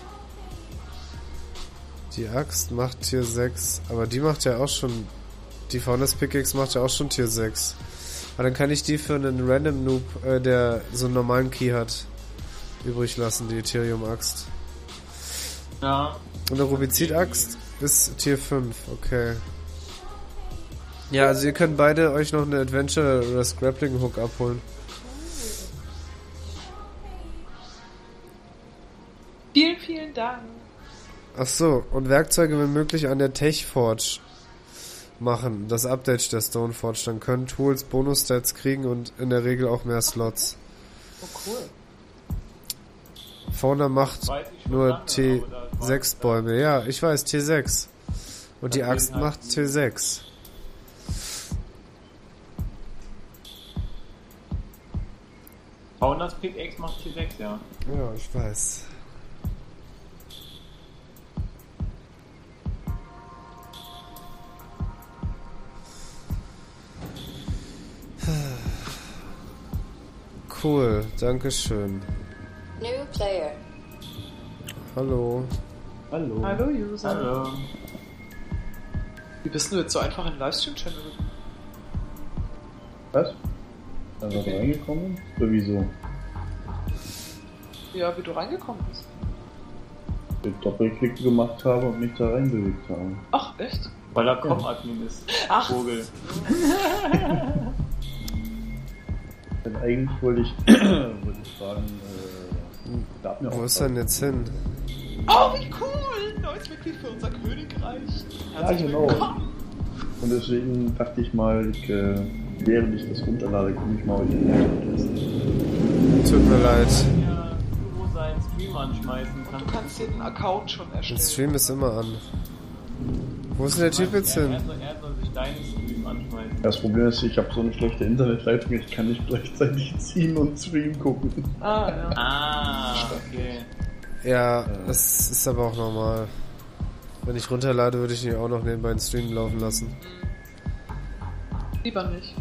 die Axt macht Tier 6, aber die macht ja auch schon, die Founders Pickaxe macht ja auch schon Tier 6. Aber dann kann ich die für einen Random Noob, der so einen normalen Key hat, übrig lassen, die Ethereum Axt. Ja. Und der Rubizid Axt ist Tier 5, okay. Ja, also ihr könnt beide euch noch eine Adventure oder Grappling Hook abholen. Vielen, vielen Dank. Ach so, und Werkzeuge wenn möglich an der Techforge machen. Das Update der Stoneforge. Dann können Tools Bonus-Stats kriegen und in der Regel auch mehr Slots. Oh, cool. Fauna macht Weiß ich schon nur lange, aber da T6 Bäume. Ja, ich weiß, T6. Und die Das Axt geht halt macht T6. Founders Pickaxe macht Tier 6, ja. Ja, ich weiß. Cool, dankeschön. New player. Hallo. Hallo, User. Hallo. Wie bist du jetzt so einfach in den Livestream-Channel gekommen? Was? Einfach reingekommen? Oder wieso? Ja, wie du reingekommen bist. Ich Doppelklick gemacht habe und mich da reinbewegt habe. Ach, echt? Weil er Com-Admin ist. Ach. Vogel. Denn eigentlich wollte ich fragen, Wo ist denn jetzt hin? Oh, wie cool! Neues Mitglied für unser Königreich. Ja, genau. Und deswegen dachte ich mal, während ich das runterlade, komme ich mal euch in den testen. Tut mir leid. Ja, Pyro seinen Stream anschmeißen kann. Du kannst dir den Account schon Der erstellen. Stream ist immer an. Wo ist denn der Typ jetzt hin? Er soll sich deinen Stream anschmeißen. Das Problem ist, ich habe so eine schlechte Internetleitung, ich kann nicht gleichzeitig ziehen und Stream gucken. Ah, ja. Ah, okay. Ja, das ist aber auch normal. Wenn ich runterlade, würde ich ihn auch noch nebenbei den Stream laufen lassen. Lieber nicht.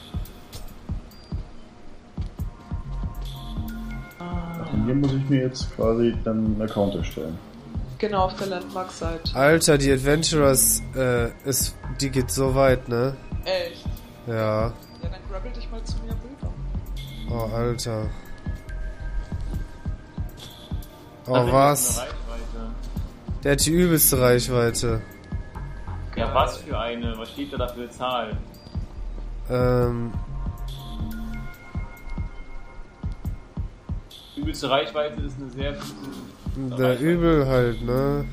Und hier muss ich mir jetzt quasi dann einen Account erstellen. Genau, auf der Landmark-Seite. Alter, die Adventurers, die geht so weit, ne? Echt? Ja. Ja, dann grabbel dich mal zu mir rüber. Oh, Alter. Oh, Das ist was? eine Reichweite. Der hat die übelste Reichweite. Ja, was für eine? Was steht da für eine Zahl? Übelste Reichweite ist eine sehr gute Der Reichweite. Übel halt, ne?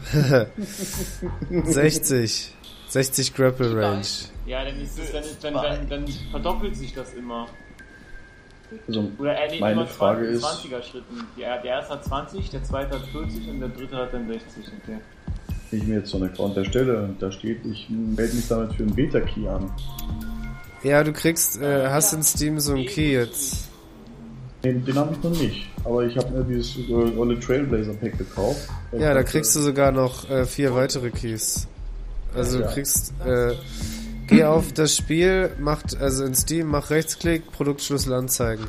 60. 60 Grapple Range. Ja, dann ist es, dann verdoppelt sich das immer. Also Oder er nimmt meine immer Frage ist, 20er Schritten. Der erste hat 20, der zweite hat 40 und der dritte hat dann 60. Okay. wenn ich mir jetzt so einen Account erstelle und da steht, ich melde mich damit für einen Beta-Key an. Ja, du kriegst, hast in Steam so einen Key jetzt. Den habe ich noch nicht, aber ich habe mir dieses Rolle Trailblazer Pack gekauft. Ja, da kriegst du sogar noch 4 weitere Keys. Also du kriegst, geh auf das Spiel, also in Steam, mach Rechtsklick, Produktschlüssel anzeigen.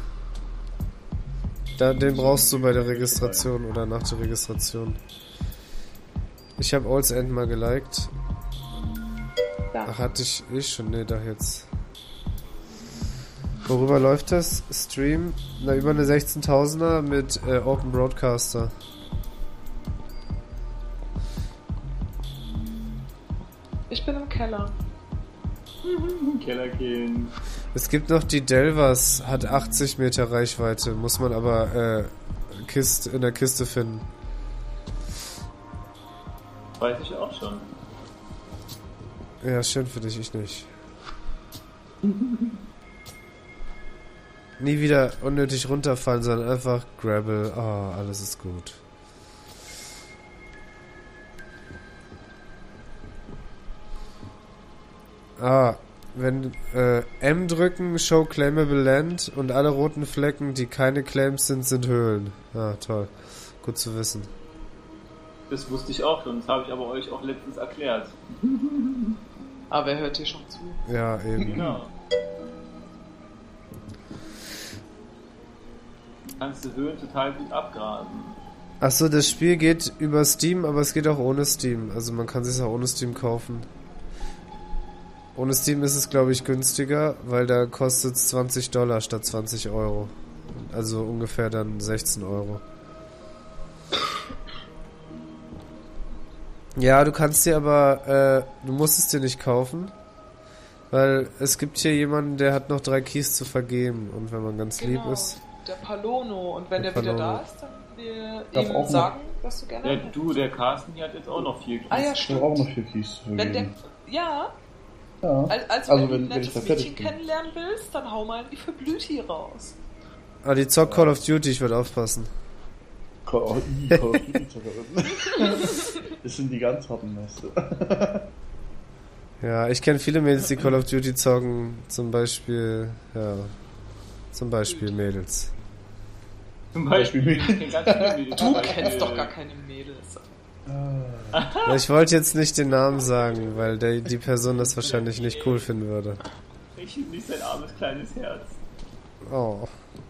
Den brauchst du bei der Registration oder nach der Registration. Ich habe All's End mal geliked. Ach, hatte ich schon, nee, da jetzt. Worüber läuft das? Stream? Na, über eine 16.000er mit Open Broadcaster. Ich bin im Keller. Kellerkind. Es gibt noch die Delvas, hat 80 Meter Reichweite, muss man aber in der Kiste finden. weiß ich auch schon. Ja, schön für dich, ich nicht. Nie wieder unnötig runterfallen, sondern einfach Grabble. Ah, alles ist gut. Wenn M drücken, Show Claimable Land und alle roten Flecken, die keine Claims sind, sind Höhlen. Ah, toll. Gut zu wissen. Das wusste ich auch schon, das habe ich aber euch auch letztens erklärt. Aber wer hört hier schon zu? Ja, eben. Genau. Kannst du Höhlen total gut abgraben. Achso, das Spiel geht über Steam, aber es geht auch ohne Steam. Also man kann es auch ohne Steam kaufen. Ohne Steam ist es, glaube ich, günstiger, weil da kostet es $20 statt 20 Euro. Also ungefähr dann 16 Euro. Ja, du kannst dir aber, du musst es dir nicht kaufen, weil es gibt hier jemanden, der hat noch 3 Keys zu vergeben und wenn man ganz lieb ist... Der Palono, und wenn der wieder da ist, dann wir Darf ihm auch sagen, was du gerne Ja, der Carsten hier hat jetzt auch noch 4 Keys. Ah ja, Ich stimmt. habe auch noch 4 Keys zu Wenn vergeben. ja, Ja. also wenn du ein ich da nettes fertig Mädchen bin. kennenlernen willst, dann hau mal die Verblüti raus. Ah, die zockt Call of Duty, ich würde aufpassen. Call of Duty Zockerin. Das sind die ganz harten Neste. Ja, ich kenne viele Mädels, die Call of Duty zocken, zum Beispiel Mädels. Zum Beispiel. Du kennst doch gar keine Mädels. Ja, ich wollte jetzt nicht den Namen sagen, weil die Person das wahrscheinlich nicht cool finden würde. Ich schieb nicht sein armes kleines Herz. Oh.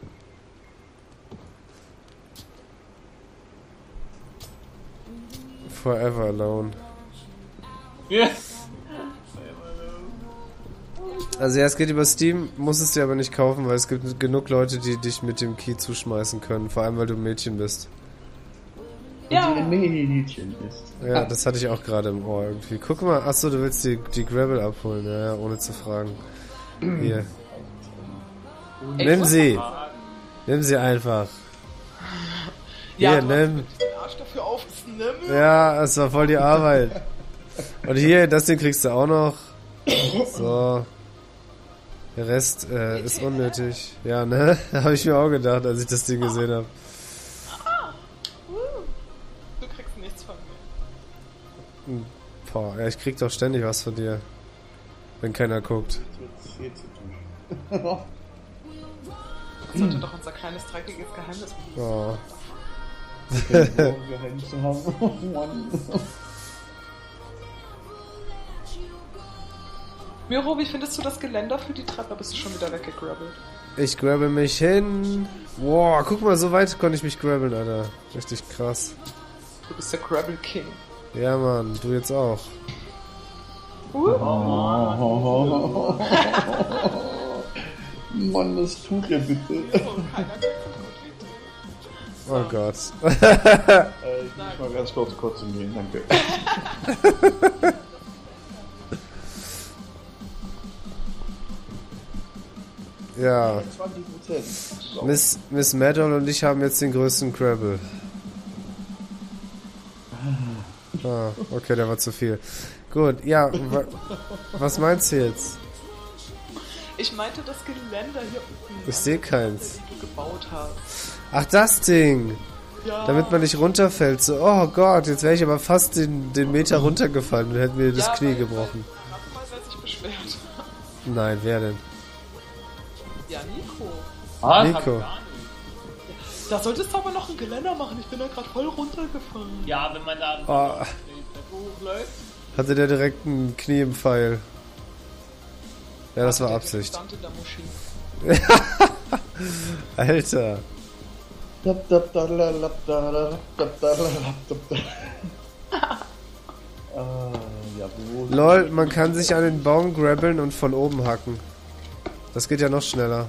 Forever Alone. Ja. Also ja, es geht über Steam, muss es dir aber nicht kaufen, weil es gibt genug Leute, die dich mit dem Key zuschmeißen können, vor allem weil du ein Mädchen bist. Ja. Und die ein Mädchen ist. Ja, das hatte ich auch gerade im Ohr irgendwie. Guck mal, achso, du willst die Grabble abholen, ja, ohne zu fragen. Hier. Nimm sie! Nimm sie einfach. Ja, Hier, du nimm. hast den Arsch dafür aufgenommen. Ja, es war voll die Arbeit. Und hier, das Ding kriegst du auch noch. So. Der Rest ist unnötig. Ja, ne? Habe ich mir auch gedacht, als ich das Ding gesehen habe. Du kriegst nichts von mir. Boah, ja, ich krieg doch ständig was von dir. Wenn keiner guckt. Das sollte doch unser kleines, dreckiges Geheimnis sein. Oh. Geheimnisse haben. Oh Mann. Miro, wie findest du das Geländer für die Treppe? Bist du schon wieder weggegrabbelt? Ich grabbe mich hin. Wow, guck mal, so weit konnte ich mich grabbeln, Alter. Richtig krass. Du bist der Grabble King. Ja, Mann, du jetzt auch. Mann, das tut ihr bitte. Oh Gott. Ich muss mal ganz kurz kotzen gehen, danke. Ja. 20%. Miss Maddoll und ich haben jetzt den größten Grabble. Ah, okay, der war zu viel. Gut, ja, was meinst du jetzt? Ich meinte das Geländer hier unten. Ich sehe keins. Die du gebaut hast. Ach, das Ding! Ja. Damit man nicht runterfällt. So, oh Gott, jetzt wäre ich aber fast den Meter runtergefallen und hätte mir das Knie gebrochen. Warte mal, wer sich beschwert. Nein, wer denn? Ja, Nico. Nico. Da solltest du aber noch ein Geländer machen. Ich bin da gerade voll runtergefallen. Ja, wenn man da Oh. hochläuft. Hatte der direkt ein Knie im Pfeil. Ja, das war Absicht. Stand in der Moschee. Alter. Lol, man kann sich an den Baum grabbeln und von oben hacken. Das geht ja noch schneller.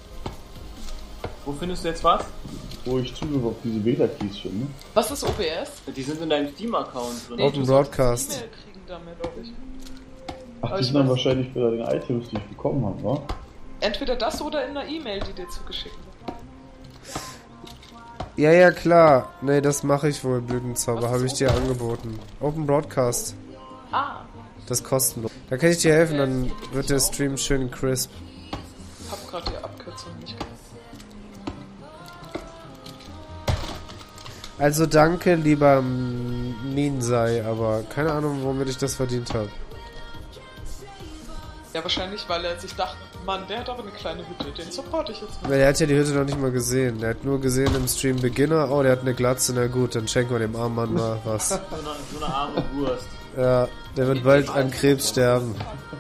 Wo findest du jetzt was? Wo ich Zugriff auf diese Beta-Keys finde. Was ist OBS? Die sind in deinem Steam-Account drin. Open Broadcast. E-Mail kriegen damit, glaube ich. Ach, die sind dann wahrscheinlich bei den Items, die ich bekommen habe, wa? Entweder das oder in einer E-Mail, die dir zugeschickt wird. Ja, klar. Nee, das mache ich wohl, Blütenzauber. Habe ich dir angeboten. Open Broadcast. Ah. Das ist kostenlos. Da kann ich dir helfen, dann wird der Stream schön crisp. Ich hab gerade die Abkürzung nicht gehört. Also danke, lieber Minsei, aber keine Ahnung, womit ich das verdient habe. Ja, wahrscheinlich, weil er sich dachte, Mann, der hat aber eine kleine Hütte, den supporte ich jetzt mal. Weil er hat ja die Hütte noch nicht mal gesehen. Der hat nur gesehen im Stream Beginner, oh, der hat eine Glatze, na gut, dann schenken wir dem armen Mann mal was. So eine arme Wurst. Ja, der wird bald an Krebs sterben.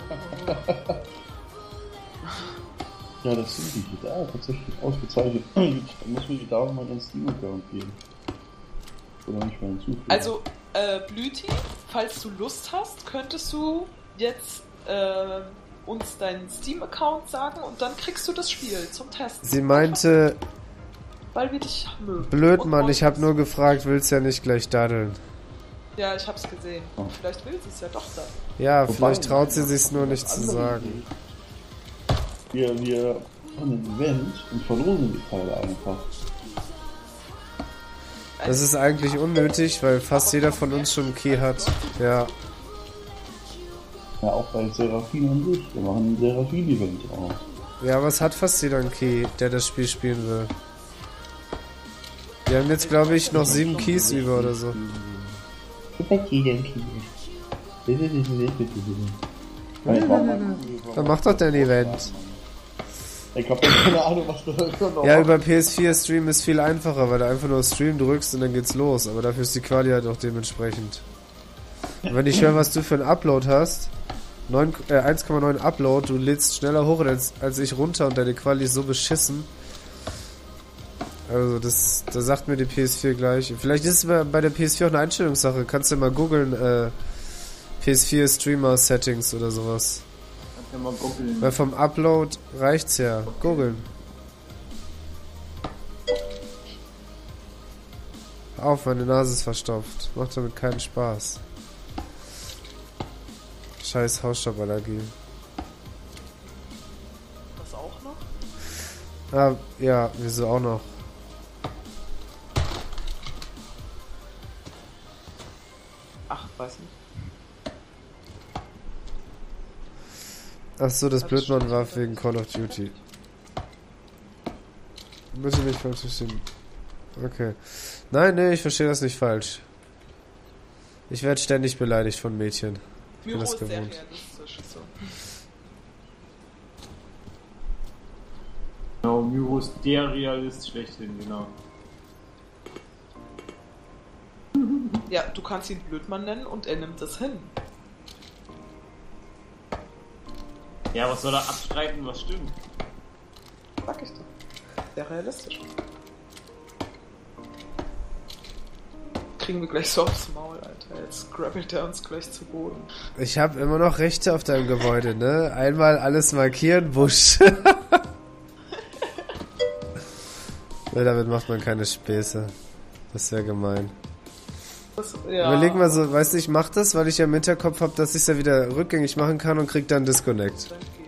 Ja, das sind die da, tatsächlich ausgezeichnet. Da muss mir die Daumen mal einen Steam-Account geben. Oder nicht mal hinzufügen. Also, Blüti, falls du Lust hast, könntest du jetzt uns deinen Steam-Account sagen und dann kriegst du das Spiel zum Testen. Sie meinte, weil wir dich mögen. blöd, Mann, ich hab nur gefragt, willst ja nicht gleich daddeln. Ja, ich hab's gesehen. Vielleicht will sie es ja doch dann. Ja, vielleicht traut sie sich's nur nicht zu sagen. Wir haben ein Event und verlosen die Teile einfach. Das ist eigentlich unnötig, weil fast jeder von uns schon einen Key hat. Ja. Ja, auch bei Seraphine und ich. Wir machen ein Seraphine-Event auch. Ja, aber es hat fast jeder einen Key, der das Spiel spielen will. Wir haben jetzt, glaube ich, noch 7 Keys über oder so. Dann mach doch dein Event. Ich hab keine Ahnung, was du da noch. Ja, über PS4 Stream ist viel einfacher, weil du einfach nur Stream drückst und dann geht's los. Aber dafür ist die Quali halt auch dementsprechend. Und wenn ich höre, was du für einen Upload hast, 1,9 Upload, du lädst schneller hoch als ich runter und deine Quali ist so beschissen. Also da sagt mir die PS4 gleich. Vielleicht ist es bei der PS4 auch eine Einstellungssache. Kannst du mal googeln, PS4 Streamer Settings oder sowas. Kannst du mal googeln. Weil vom Upload reicht's ja. Googeln. Auf, meine Nase ist verstopft. Macht damit keinen Spaß. Scheiß Hausstauballergie. Das auch noch? Ah, ja, wieso auch noch? Ach, weiß nicht. Ach so, das Blödmann war wegen Call of Duty. Müssen mich falsch verstehen. Okay. Nein, nee, ich verstehe das nicht falsch. Ich werde ständig beleidigt von Mädchen. Ich bin das gewohnt. Realistisch, so. Genau, Myro ist der Realist schlechthin, genau. Ja, du kannst ihn Blödmann nennen und er nimmt das hin. Ja, was soll er abstreiten, was stimmt? Sag ich doch. Sehr realistisch. Kriegen wir gleich so aufs Maul, Alter. Jetzt grabbelt er uns gleich zu Boden. Ich habe immer noch Rechte auf deinem Gebäude, ne? Einmal alles markieren, Busch. Ja, damit macht man keine Späße. Das ist ja gemein. Das, ja. Überleg mal so, weißt du, ich mach das, weil ich ja im Hinterkopf habe, dass ich es ja wieder rückgängig machen kann und krieg dann Disconnect.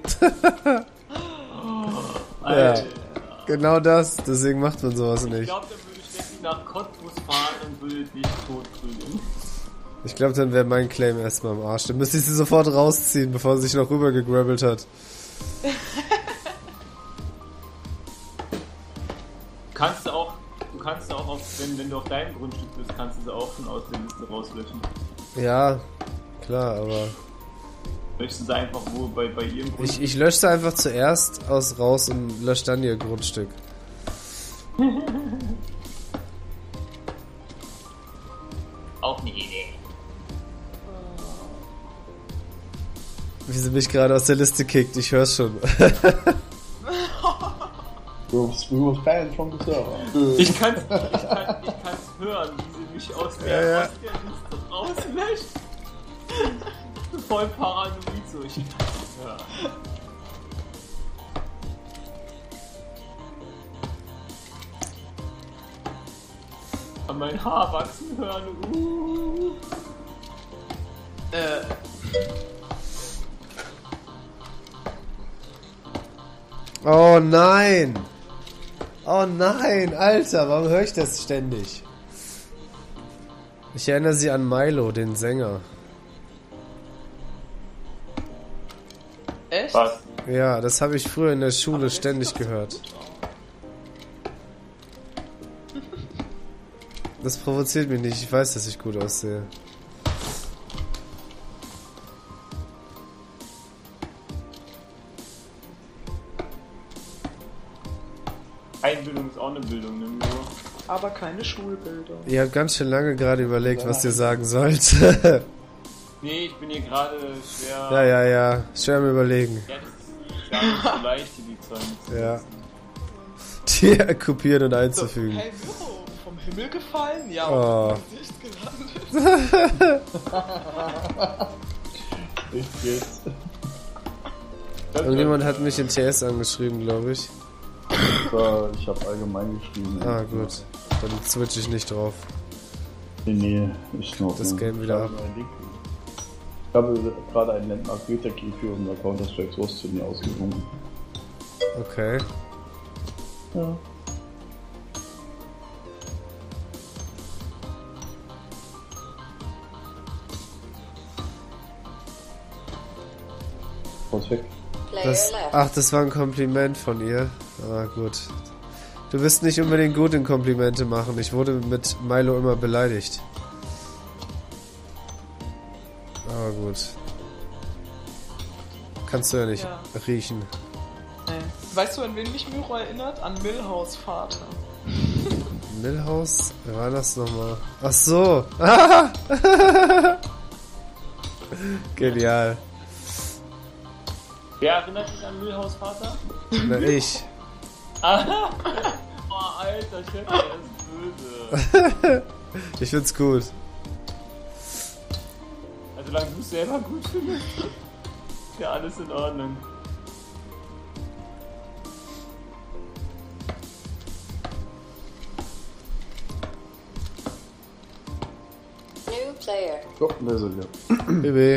Ja, genau das. Deswegen macht man sowas nicht. Ich glaube, dann würde ich wirklich nach Cottbus fahren und würde dich totprügeln. Ich glaube, dann wäre mein Claim erstmal am Arsch. Dann müsste ich sie sofort rausziehen, bevor sie sich noch rüber gegrabbelt hat. Du kannst auch wenn du auf deinem Grundstück bist, kannst du sie auch schon aus der Liste rauslöschen. Ja, klar, aber... Möchtest du sie einfach wo bei ihrem Grundstück? Ich lösche sie einfach zuerst raus und lösche dann ihr Grundstück. Auch eine Idee. Wie sie mich gerade aus der Liste kickt, ich hör's schon. Du hast keinen von Server. Ich kann's hören, wie sie mich aus der Liste rauslöscht. Voll paranoid so, ich kann's hören. An mein Haar wachsen hören, Oh nein! Oh nein, Alter, warum höre ich das ständig? Ich erinnere sie an Milo, den Sänger. Echt? Was? Ja, das habe ich früher in der Schule ständig gehört. Das provoziert mich nicht, ich weiß, dass ich gut aussehe. Einbildung ist auch eine Bildung, ne? Aber keine Schulbildung. Ihr habt ganz schön lange gerade überlegt, was ihr sagen sollt. Nee, ich bin hier gerade schwer... Ja. Schwer am Überlegen. Ja, das ist gar nicht so leicht, die Zeugen. Ja. Die kopieren und einzufügen. Hey, Miro, vom Himmel gefallen? Ja, Oh. und gelandet. Echt jetzt? Irgendjemand hat mich in TS angeschrieben, glaube ich. Ich habe allgemein geschrieben. Ah, gut. Dann switch ich nicht drauf. Nee, ist noch. Das Game wieder ab. Ich habe gerade einen Landmark Beta Key für unser Counter-Strike Source Turnier ausgefunden. Okay. Ja. Was weg? Das war ein Kompliment von ihr. Ah, gut. Du bist nicht unbedingt gut in Komplimente machen. Ich wurde mit Milo immer beleidigt. Aber gut. Kannst du ja nicht riechen. Nee. Weißt du, an wen mich Miro erinnert? An Milhouse Vater. Milhouse? Wer war das nochmal? Ach so. Genial. Wer erinnert sich an Milhouse Vater? Na, ich. Aha! Oh, alter Chef, der ist böse. Ich find's gut. Also, solange du es selber gut findest, ist ja alles in Ordnung. New player. So, da ist er wieder. Bibi.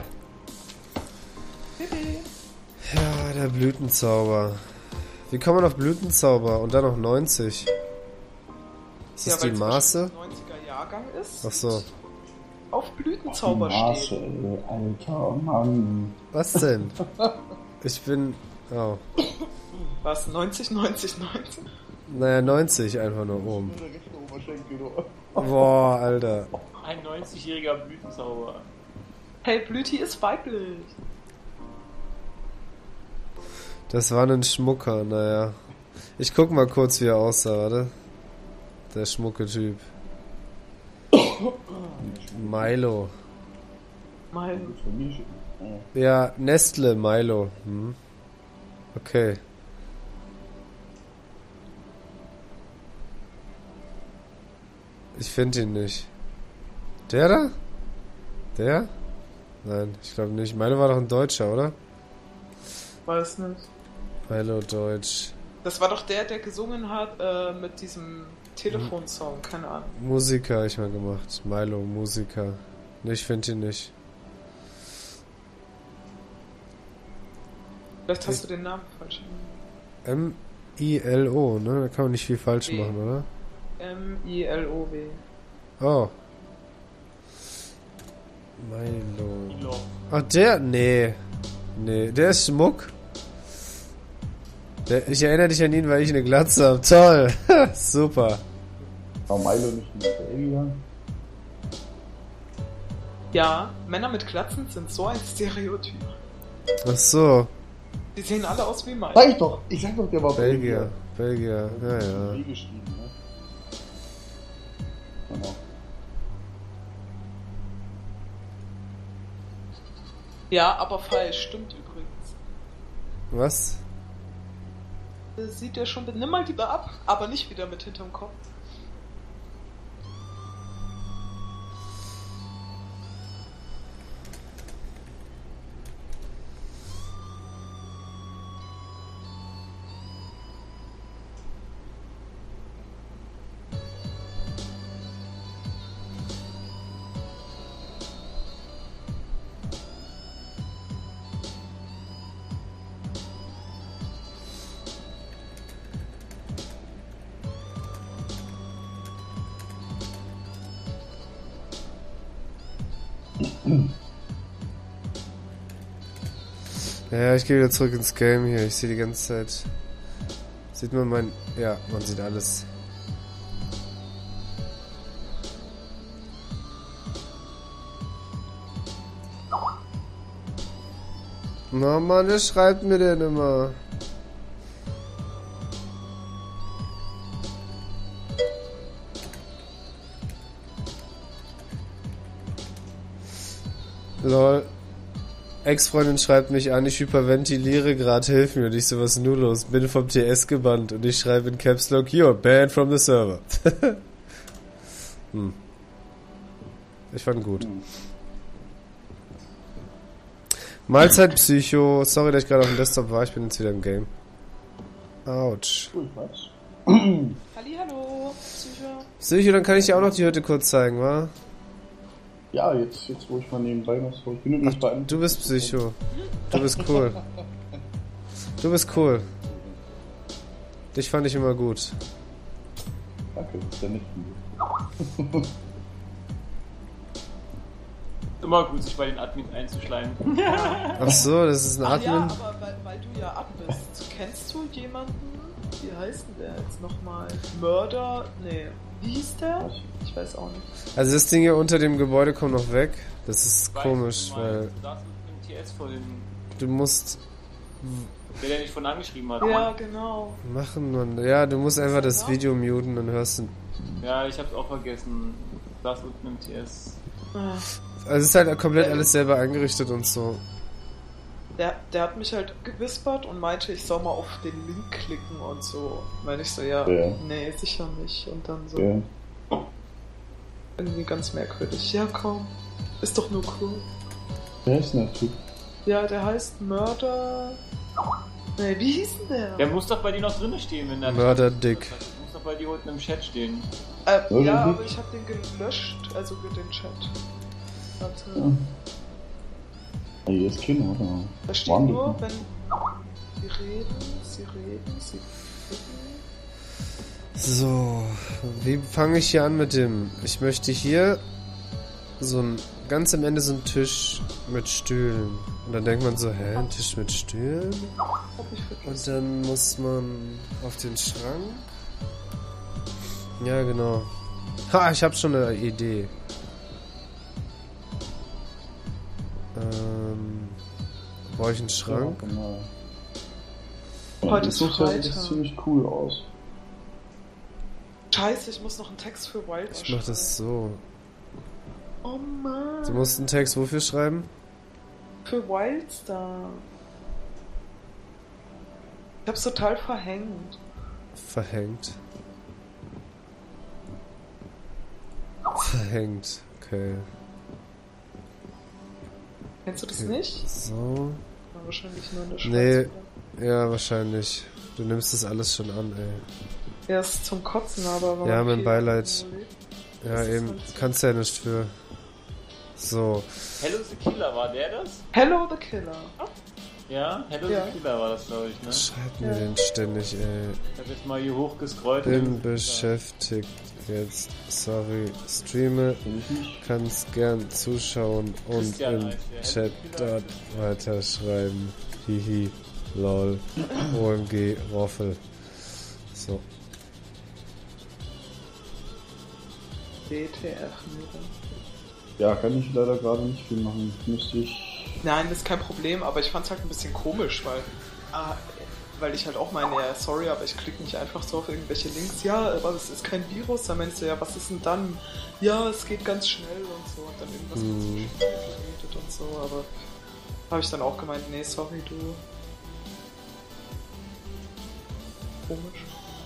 Ja, der Blütenzauber. Wie kommt man auf Blütenzauber? Und dann noch 90? Ist das die Maße? 90er Jahrgang ist. Ach so. Auf Blütenzauber Maße, steht. alter Mann. Was denn? Ich bin... Oh. Was? 90, 90, 90? Naja, 90 einfach nur oben. Boah, Alter. Ein 90-jähriger Blütenzauber. Hey, Blüti ist weiblich. Das war ein Schmucker, naja. Ich guck mal kurz, wie er aussah, warte. Der schmucke Typ. Milo. Milo. Ja, Nestle Milo. Hm. Okay. Ich finde ihn nicht. Der da? Der? Nein, ich glaube nicht. Milo war doch ein Deutscher, oder? Weiß nicht. Milo Deutsch. Das war doch der gesungen hat mit diesem Telefonsong, keine Ahnung. Musiker hab ich mal gemacht. Milo, Musiker. Nee, ich finde ihn nicht. Vielleicht hast du den Namen falsch. M-I-L-O, ne? Da kann man nicht viel falsch machen, oder? M-I-L-O-W. Oh. Milo. Ach, der? Nee. Nee, der ist Schmuck. Ich erinnere dich an ihn, weil ich eine Glatze habe. Toll. Super. War Milo nicht in Belgier? Ja, Männer mit Glatzen sind so ein Stereotyp. Ach so. Die sehen alle aus wie Milo. Ich sag doch, der war Belgier. Belgier, ja, ja. Wie geschrieben, ne? Genau. Ja, aber falsch, stimmt übrigens. Was? Das sieht ja schon, nimm mal lieber ab, aber nicht wieder mit hinterm Kopf. Ja, ich gehe wieder zurück ins Game hier. Ich sehe die ganze Zeit. Sieht man mein... Ja, man sieht alles. Na Mann, wer schreibt mir denn immer? Lol. Ex-Freundin schreibt mich an, ich hyperventiliere gerade, hilf mir. Und ich so, was ist nur los? Bin vom TS gebannt. Und ich schreibe in Caps Lock, you're banned from the server. Ich fand gut. Mahlzeit Psycho. Sorry, dass ich gerade auf dem Desktop war. Ich bin jetzt wieder im Game. Autsch. Hallihallo, Psycho. Psycho, dann kann ich dir auch noch die Hütte kurz zeigen, wa? Ja, jetzt wo ich mal nebenbei noch so. Ich bin übrigens bei einem. Du bist Psycho. Du bist cool. Du bist cool. Dich fand ich immer gut. Danke, das ist ja nicht viel. Immer gut, sich bei den Admins einzuschleimen. Ach so, das ist ein Admin? Ja, aber weil du ja ab bist. Kennst du jemanden? Wie heißt denn der jetzt nochmal? Mörder? Nee. Wie hieß der? Ich weiß auch nicht. Also das Ding hier unter dem Gebäude kommt noch weg. Das ist komisch, weil... Du musst... Der nicht von angeschrieben hat. Ja, genau. Machen, Mann. Ja, du musst einfach das Video muten, dann hörst du... Ja, ich hab's auch vergessen. Das unten im TS. Also es ist halt komplett alles selber eingerichtet und so. Der hat mich halt gewispert und meinte, ich soll mal auf den Link klicken und so. Meine ich so, ja, nee, sicher nicht. Und dann so. Ja. Irgendwie ganz merkwürdig. Ja, komm. Ist doch nur cool. Wer ist denn der Typ? Ja, der heißt Mörder... Nee, wie hieß denn der? Der muss doch bei dir noch drin stehen, wenn der... Mörder Dick. Der muss doch bei dir unten im Chat stehen. Ja, aber ich hab den gelöscht, also den Chat. Warte. Hier ist Kinder, oder? Da steht nur, wenn sie reden. So, wie fange ich hier an mit dem? Ich möchte hier so ein, ganz am Ende so ein Tisch mit Stühlen. Und dann denkt man so, hä, ein Tisch mit Stühlen? Und dann muss man auf den Schrank. Ja, genau. Ha, ich habe schon eine Idee. Brauche ich einen Schrank? Ja, genau. Heute ist Freitag. Das sieht ziemlich cool aus. Scheiße, ich muss noch einen Text für Wild Ich mach das so. Oh Mann. Du musst einen Text wofür schreiben? Für Wildstar. Ich hab's total verhängt. Verhängt. Verhängt, okay. Kennst du das nicht? So. War wahrscheinlich nur in der Schweiz. Nee, ja, wahrscheinlich. Du nimmst das alles schon an, ey. Ja, ist zum Kotzen, aber... Ja, mein Beileid. Ja, eben. Kannst ja nicht für... So. Hello the Killer, war der das? Hello the Killer. Ja, Hello the Killer war das, glaube ich, ne? Schreibt mir den ständig, ey. Ich hab jetzt mal hier hochgescrollt. Bin beschäftigt jetzt. Sorry. Streame. Kannst gern zuschauen und im Chat dort weiterschreiben. Hihi. Lol. OMG. Roffel. So. DTF. Ja, kann ich leider gerade nicht viel machen. Müsste ich... Nein, das ist kein Problem, aber ich fand's halt ein bisschen komisch, weil ich halt auch meine, ja, sorry, aber ich klicke nicht einfach so auf irgendwelche Links. Ja, aber es ist kein Virus. Dann meinst du, ja, was ist denn dann? Ja, es geht ganz schnell und so. Und dann irgendwas geredet und so, aber habe ich dann auch gemeint, nee, sorry, du. Komisch.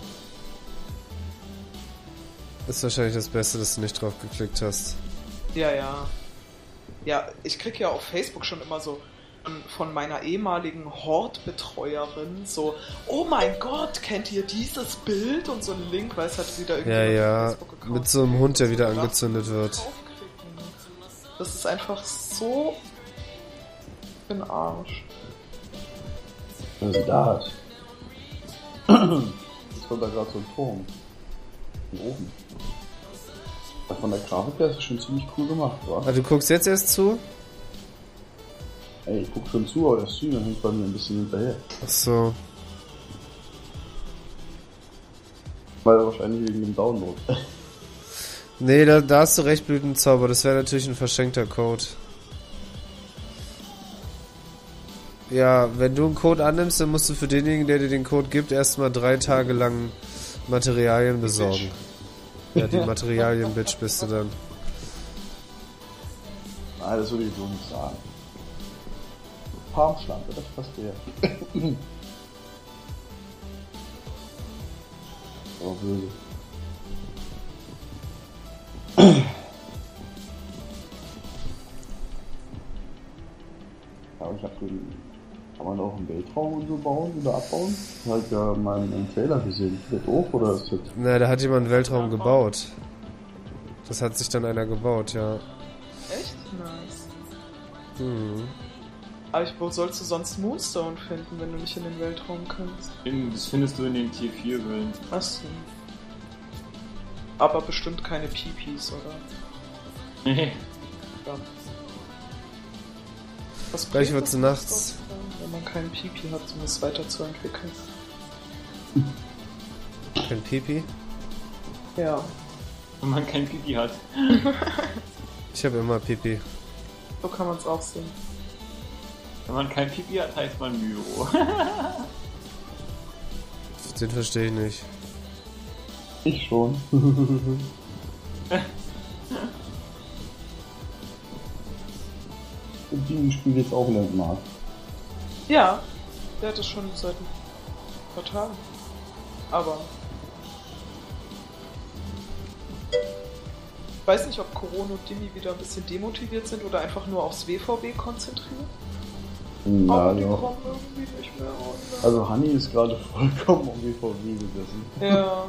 Ist wahrscheinlich das Beste, dass du nicht drauf geklickt hast. Ja. Ja, ich krieg ja auf Facebook schon immer so von meiner ehemaligen Hort-Betreuerin so, oh mein Gott, kennt ihr dieses Bild? Und so einen Link, weil es hat wieder irgendwie mit so einem Hund, der wieder angezündet wird. Das ist einfach so für den Arsch. Was ist das? Jetzt kommt da gerade so ein Turm. Von oben. Von der Grafik her ist es schon ziemlich cool gemacht, oder? Ah, du guckst jetzt erst zu? Ey, ich guck schon zu, aber der Stream hängt bei mir ein bisschen hinterher. Ach so. Weil wahrscheinlich wegen dem Download. Nee, da hast du recht, Blütenzauber. Das wäre natürlich ein verschenkter Code. Ja, wenn du einen Code annimmst, dann musst du für denjenigen, der dir den Code gibt, erstmal 3 Tage lang Materialien besorgen. Ja, die Materialien-Bitch bist du dann. Nein, das würde ich so nicht sagen. Palmschlampe, das passt dir. Oh, böse. Ja, ich hab den... Kann man auch einen Weltraum und so bauen oder abbauen? Ich hab ja mal einen Trailer gesehen. Ist das doof oder ist das... Na, da hat jemand einen Weltraum gebaut. Das hat sich dann einer gebaut, ja. Echt? Nice. Mhm. Aber wo sollst du sonst Moonstone finden, wenn du nicht in den Weltraum kannst? Das findest du in den Tier 4 Wellen. Achso. Aber bestimmt keine Pipis, oder? Nee. Ja. Was Gleich bringt wird's das, nachts. wenn man keinen Pipi hat, um es weiterzuentwickeln? Kein Pipi? Ja. Wenn man kein Pipi hat. Ich habe immer Pipi. So kann man es auch sehen. Wenn man kein Pipi hat, heißt man Myro. Den verstehe ich nicht. Ich schon. Und die spielt jetzt auch Landmark. Ja, der hat es schon seit ein paar Tagen. Aber ich weiß nicht, ob Corona und Dimi wieder ein bisschen demotiviert sind oder einfach nur aufs WVB konzentriert. Ja, aber die ja. kommen irgendwie nicht mehr runter. Also Hanni ist gerade vollkommen am WVW gesessen. Ja.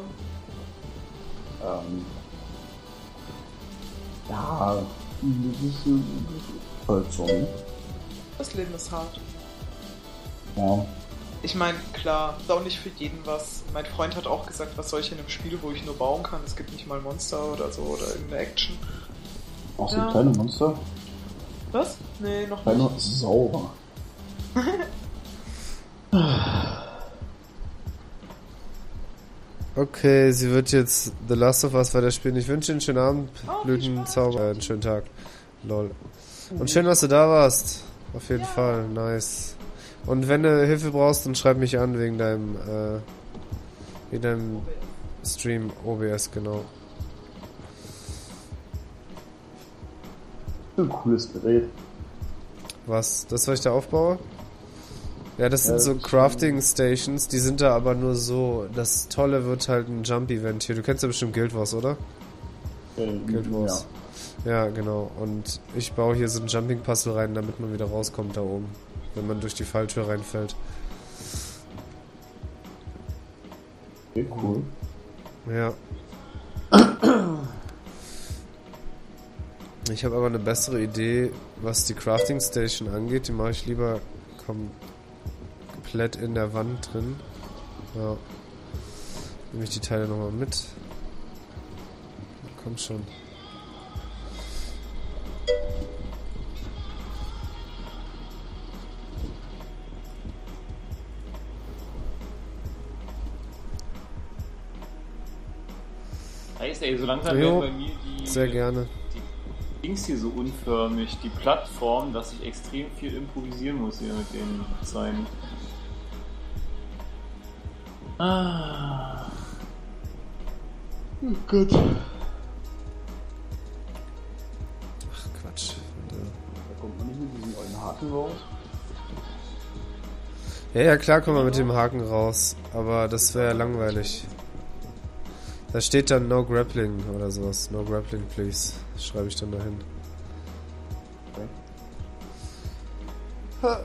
Ja, das ist halt so. Das Leben ist hart. Ja. Ich meine, klar, ist auch nicht für jeden was. Mein Freund hat auch gesagt, was soll ich in einem Spiel, wo ich nur bauen kann? Es gibt nicht mal Monster oder so oder irgendeine Action. Auch so kleine Monster? Was? Nee, noch Kleine nicht. Sauber. Okay, sie wird jetzt The Last of Us weiterspielen. Ich wünsche Ihnen einen schönen Abend, Blütenzauber, einen schönen Tag. Lol. Und schön, dass du da warst. Auf jeden Fall, nice. Und wenn du Hilfe brauchst, dann schreib mich an wegen deinem Stream OBS, genau. Ein cooles Gerät. Was? Das, was ich da aufbaue? Ja, das sind so Crafting Stations, die sind da aber nur so. Das Tolle wird halt ein Jump-Event hier. Du kennst ja bestimmt Guild Wars, oder? Guild Wars. Ja, genau. Und ich baue hier so ein Jumping-Puzzle rein, damit man wieder rauskommt da oben. Wenn man durch die Falltür reinfällt. Okay, cool. Ja. Ich habe aber eine bessere Idee, was die Crafting Station angeht. Die mache ich lieber komplett in der Wand drin. Ja. Nehme ich die Teile nochmal mit. Komm schon. Heißt, ey, so langsam werden bei mir sehr gerne. Die Dings hier so unförmig, die Plattform, dass ich extrem viel improvisieren muss hier mit den Zeilen. Ah. Oh Gott. Ach Quatsch. Da kommt man nicht mit diesem alten Haken raus. Ja, klar kommen wir mit dem Haken raus, aber das wäre langweilig. Da steht dann No Grappling oder sowas. No Grappling, please. Das schreibe ich dann dahin. Okay.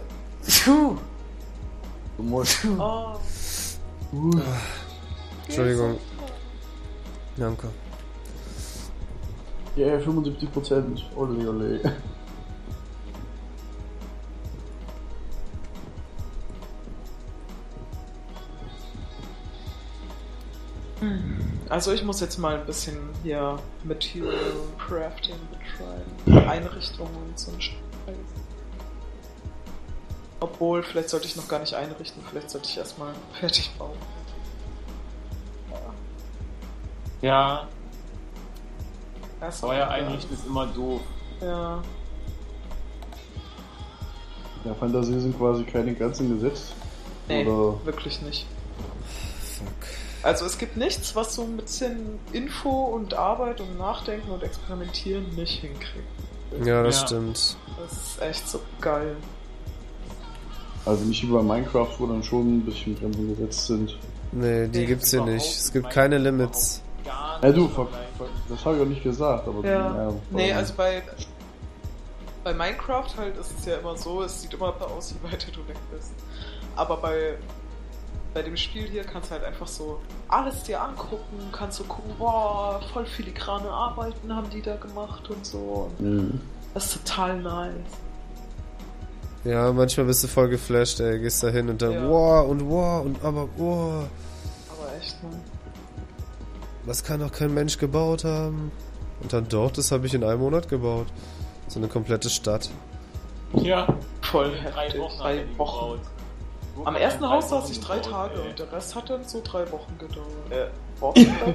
Du musst. Entschuldigung. Danke. Ja, 75%. Ole, ole. Also ich muss jetzt mal ein bisschen hier Material Crafting betreiben. Einrichtungen und so ein Scheiß. Obwohl, vielleicht sollte ich noch gar nicht einrichten, vielleicht sollte ich erstmal fertig bauen. Ja. Erst Feuer einrichten ist immer doof. Ja. Ja, Fantasie sind quasi keine Grenzen gesetzt. Nee, oder? wirklich nicht. Fuck. Also es gibt nichts, was so ein bisschen Info und Arbeit und Nachdenken und Experimentieren nicht hinkriegt. Ja, das stimmt. Das ist echt so geil. Also nicht wie bei Minecraft, wo dann schon ein bisschen Grenzen gesetzt sind. Nee, die gibt's hier nicht. Es gibt keine Limits. Ja du, das habe ich auch nicht gesagt, aber... Ja. Nee, also bei Minecraft halt ist es ja immer so, es sieht immer aus, je weiter du weg bist. Aber bei dem Spiel hier kannst du halt einfach so alles dir angucken, kannst du gucken, boah, voll filigrane Arbeiten haben die da gemacht und so. Und das ist total nice. Ja, manchmal bist du voll geflasht, ey. Gehst da hin und dann wow und aber wow. Aber echt, ne? Das kann doch kein Mensch gebaut haben. Und dann dort, das habe ich in einem Monat gebaut. So eine komplette Stadt. Ja. Voll heftig. 3 Wochen. Am ersten Haus saß ich 3 Tage und der Rest hat dann so 3 Wochen gedauert. Wochen?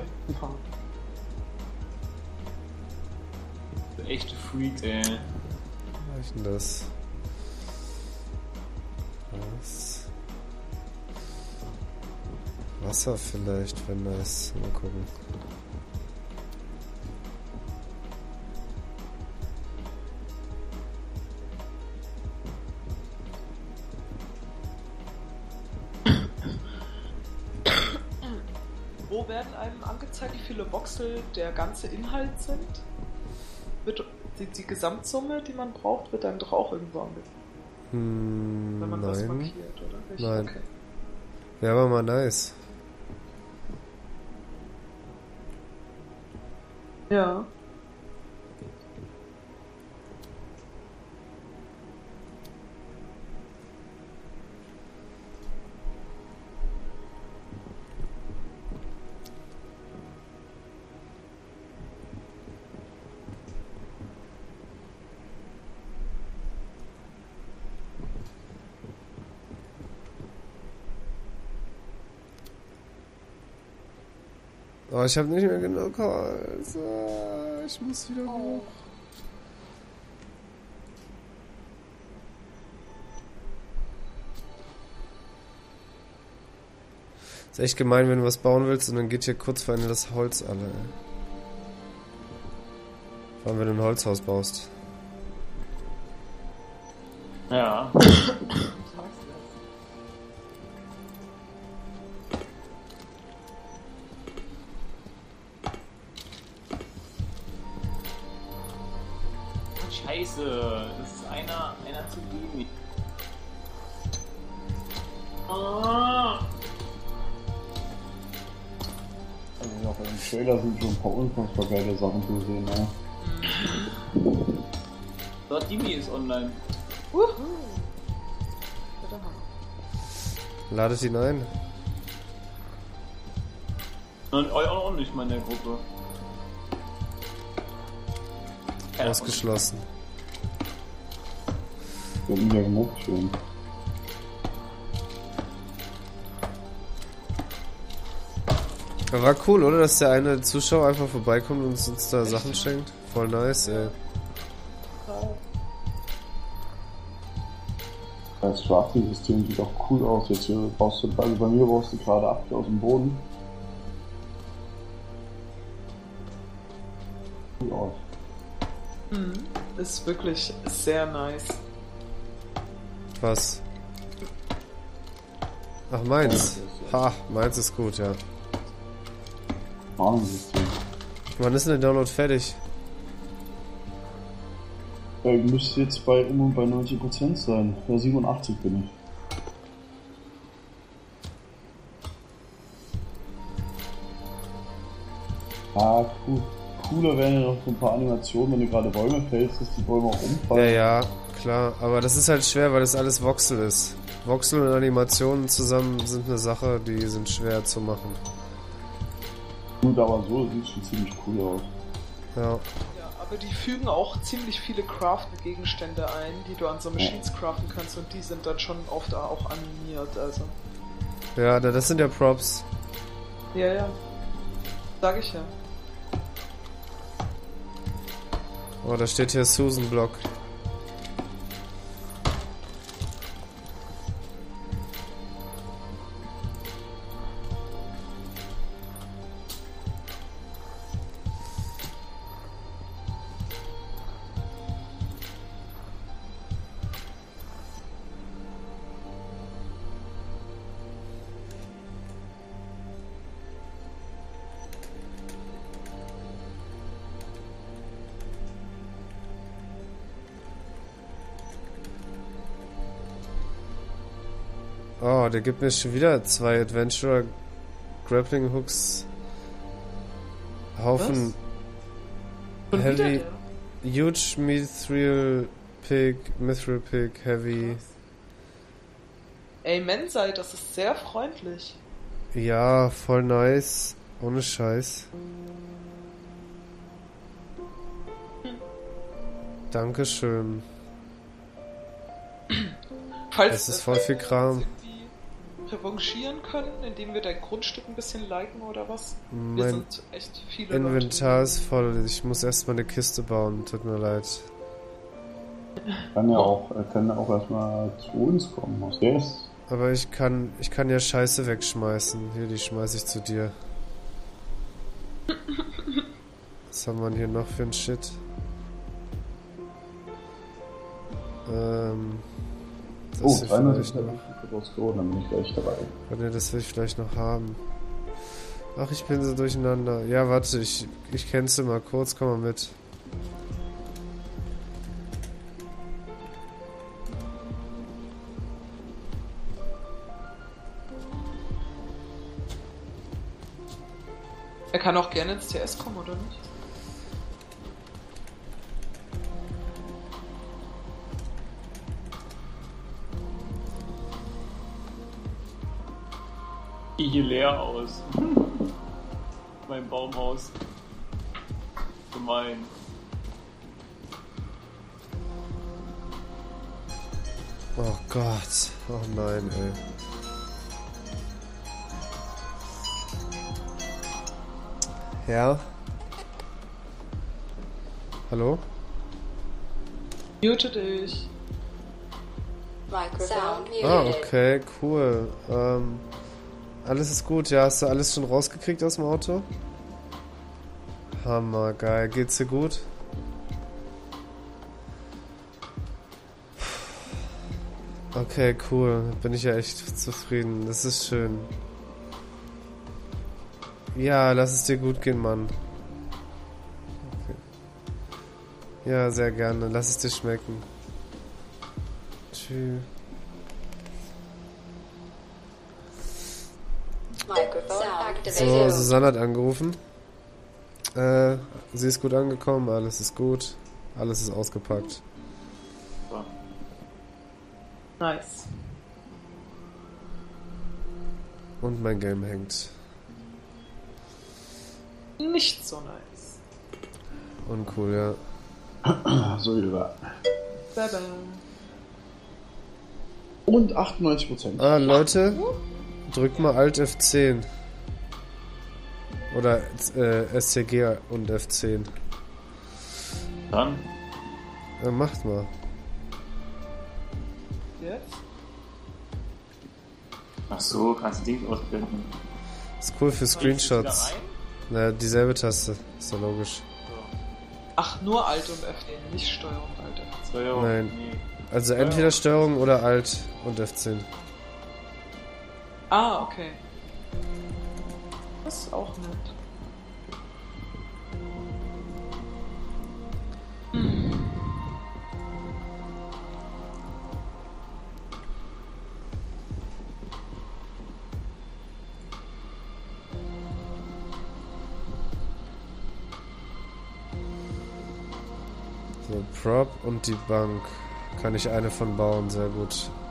Echte Freaks, ey. Was ist denn das? Was? Wasser vielleicht, wenn das. Mal gucken. Wo werden einem angezeigt, wie viele Voxel der ganze Inhalt sind? Wird die Gesamtsumme, die man braucht, wird einem doch auch irgendwo angezeigt. Wenn man was markiert, oder? Nein. Okay. Wäre aber mal nice. Ja. Oh, ich habe nicht mehr genug Holz. Ich muss wieder hoch. Ist echt gemein, wenn du was bauen willst und dann geht hier kurz vor Ende das Holz alle. Vor allem, wenn du ein Holzhaus baust. Ja. Scheiße, das ist einer zu wenig. Also auch im Trailer sind schon ein paar unfassbar geile Sachen zu sehen, ne? Dort Dimi ist online. Ladet ihn ein. Und auch nicht mal in der Gruppe. Ausgeschlossen. Wir haben ihn ja gemobbt schon. Aber war cool, oder? Dass der eine Zuschauer einfach vorbeikommt und uns da Sachen schenkt. Voll nice, ey. Das Crafting-System sieht auch cool aus. Jetzt hier baust du, also bei mir baust du gerade ab aus dem Boden. Cool aus. Ist wirklich sehr nice. Was? Ach, meins. Ha, meins ist gut, ja. Warnungssystem. Wann ist denn der Download fertig? Müsste jetzt bei 90% sein. Ja, 87 bin ich. Ah, cool. Cooler wären ja noch so ein paar Animationen, wenn du gerade Bäume fällst, dass die Bäume auch umfallen. Ja, klar. Aber das ist halt schwer, weil das alles Voxel ist. Voxel und Animationen zusammen sind eine Sache, die sind schwer zu machen. Gut, aber so sieht schon ziemlich cool aus. Ja. Ja, aber die fügen auch ziemlich viele Craften-Gegenstände ein, die du an so Machines craften kannst und die sind dann schon oft auch animiert, also. Ja, das sind ja Props. Ja. Sag ich ja. Oh, da steht hier Susan Block. Oh, der gibt mir schon wieder 2 Adventurer Grappling Hooks. Haufen Heavy, Huge Mithril Pig, Heavy. Ey, Mensai, das ist sehr freundlich. Ja, voll nice. Ohne Scheiß. Dankeschön. Das ist voll viel Kram. Revanchieren können, indem wir dein Grundstück ein bisschen liken oder was? Wir sind echt viele Inventar ist voll. Ich muss erstmal eine Kiste bauen. Tut mir leid. Kann ja auch erstmal zu uns kommen. Was ist? Aber ich kann ja Scheiße wegschmeißen. Hier, die schmeiße ich zu dir. Was haben wir denn hier noch für ein Shit? Das 300 dann bin ich gleich dabei. Ne, das will ich vielleicht noch haben. Ach, ich bin so durcheinander. Ja, warte, ich cancel mal kurz, komm mal mit. Er kann auch gerne ins TS kommen, oder nicht? Ich gehe leer aus. Mein Baumhaus. Gemein. Oh Gott. Oh nein, ey. Ja? Hallo? Mute dich. Microphone muted. Ah, okay, cool. Alles ist gut, ja? Hast du alles schon rausgekriegt aus dem Auto? Hammer, geil. Geht's dir gut? Okay, cool. Bin ich ja echt zufrieden. Das ist schön. Ja, lass es dir gut gehen, Mann. Okay. Ja, sehr gerne. Lass es dir schmecken. Tschüss. So, Susanne hat angerufen. Sie ist gut angekommen, alles ist gut. Alles ist ausgepackt. Nice. Und mein Game hängt. Nicht so nice. Uncool, ja. So über. Bye bye. Und 98%. Ah, Leute, drückt mal Alt F10. Oder SCG und F10. Dann? Ja, macht mal. Jetzt? Ach so, kannst du Dings ausblenden. Ist cool für Screenshots. Na, dieselbe Taste. Ist ja logisch. Ach, nur Alt und F10, nicht Steuerung und Alt F10. Steuerung. Nein. Also entweder Steuerung oder Alt und F10. Ah, okay. Das ist auch nett. So, Prop und die Bank. Kann ich eine von bauen, sehr gut.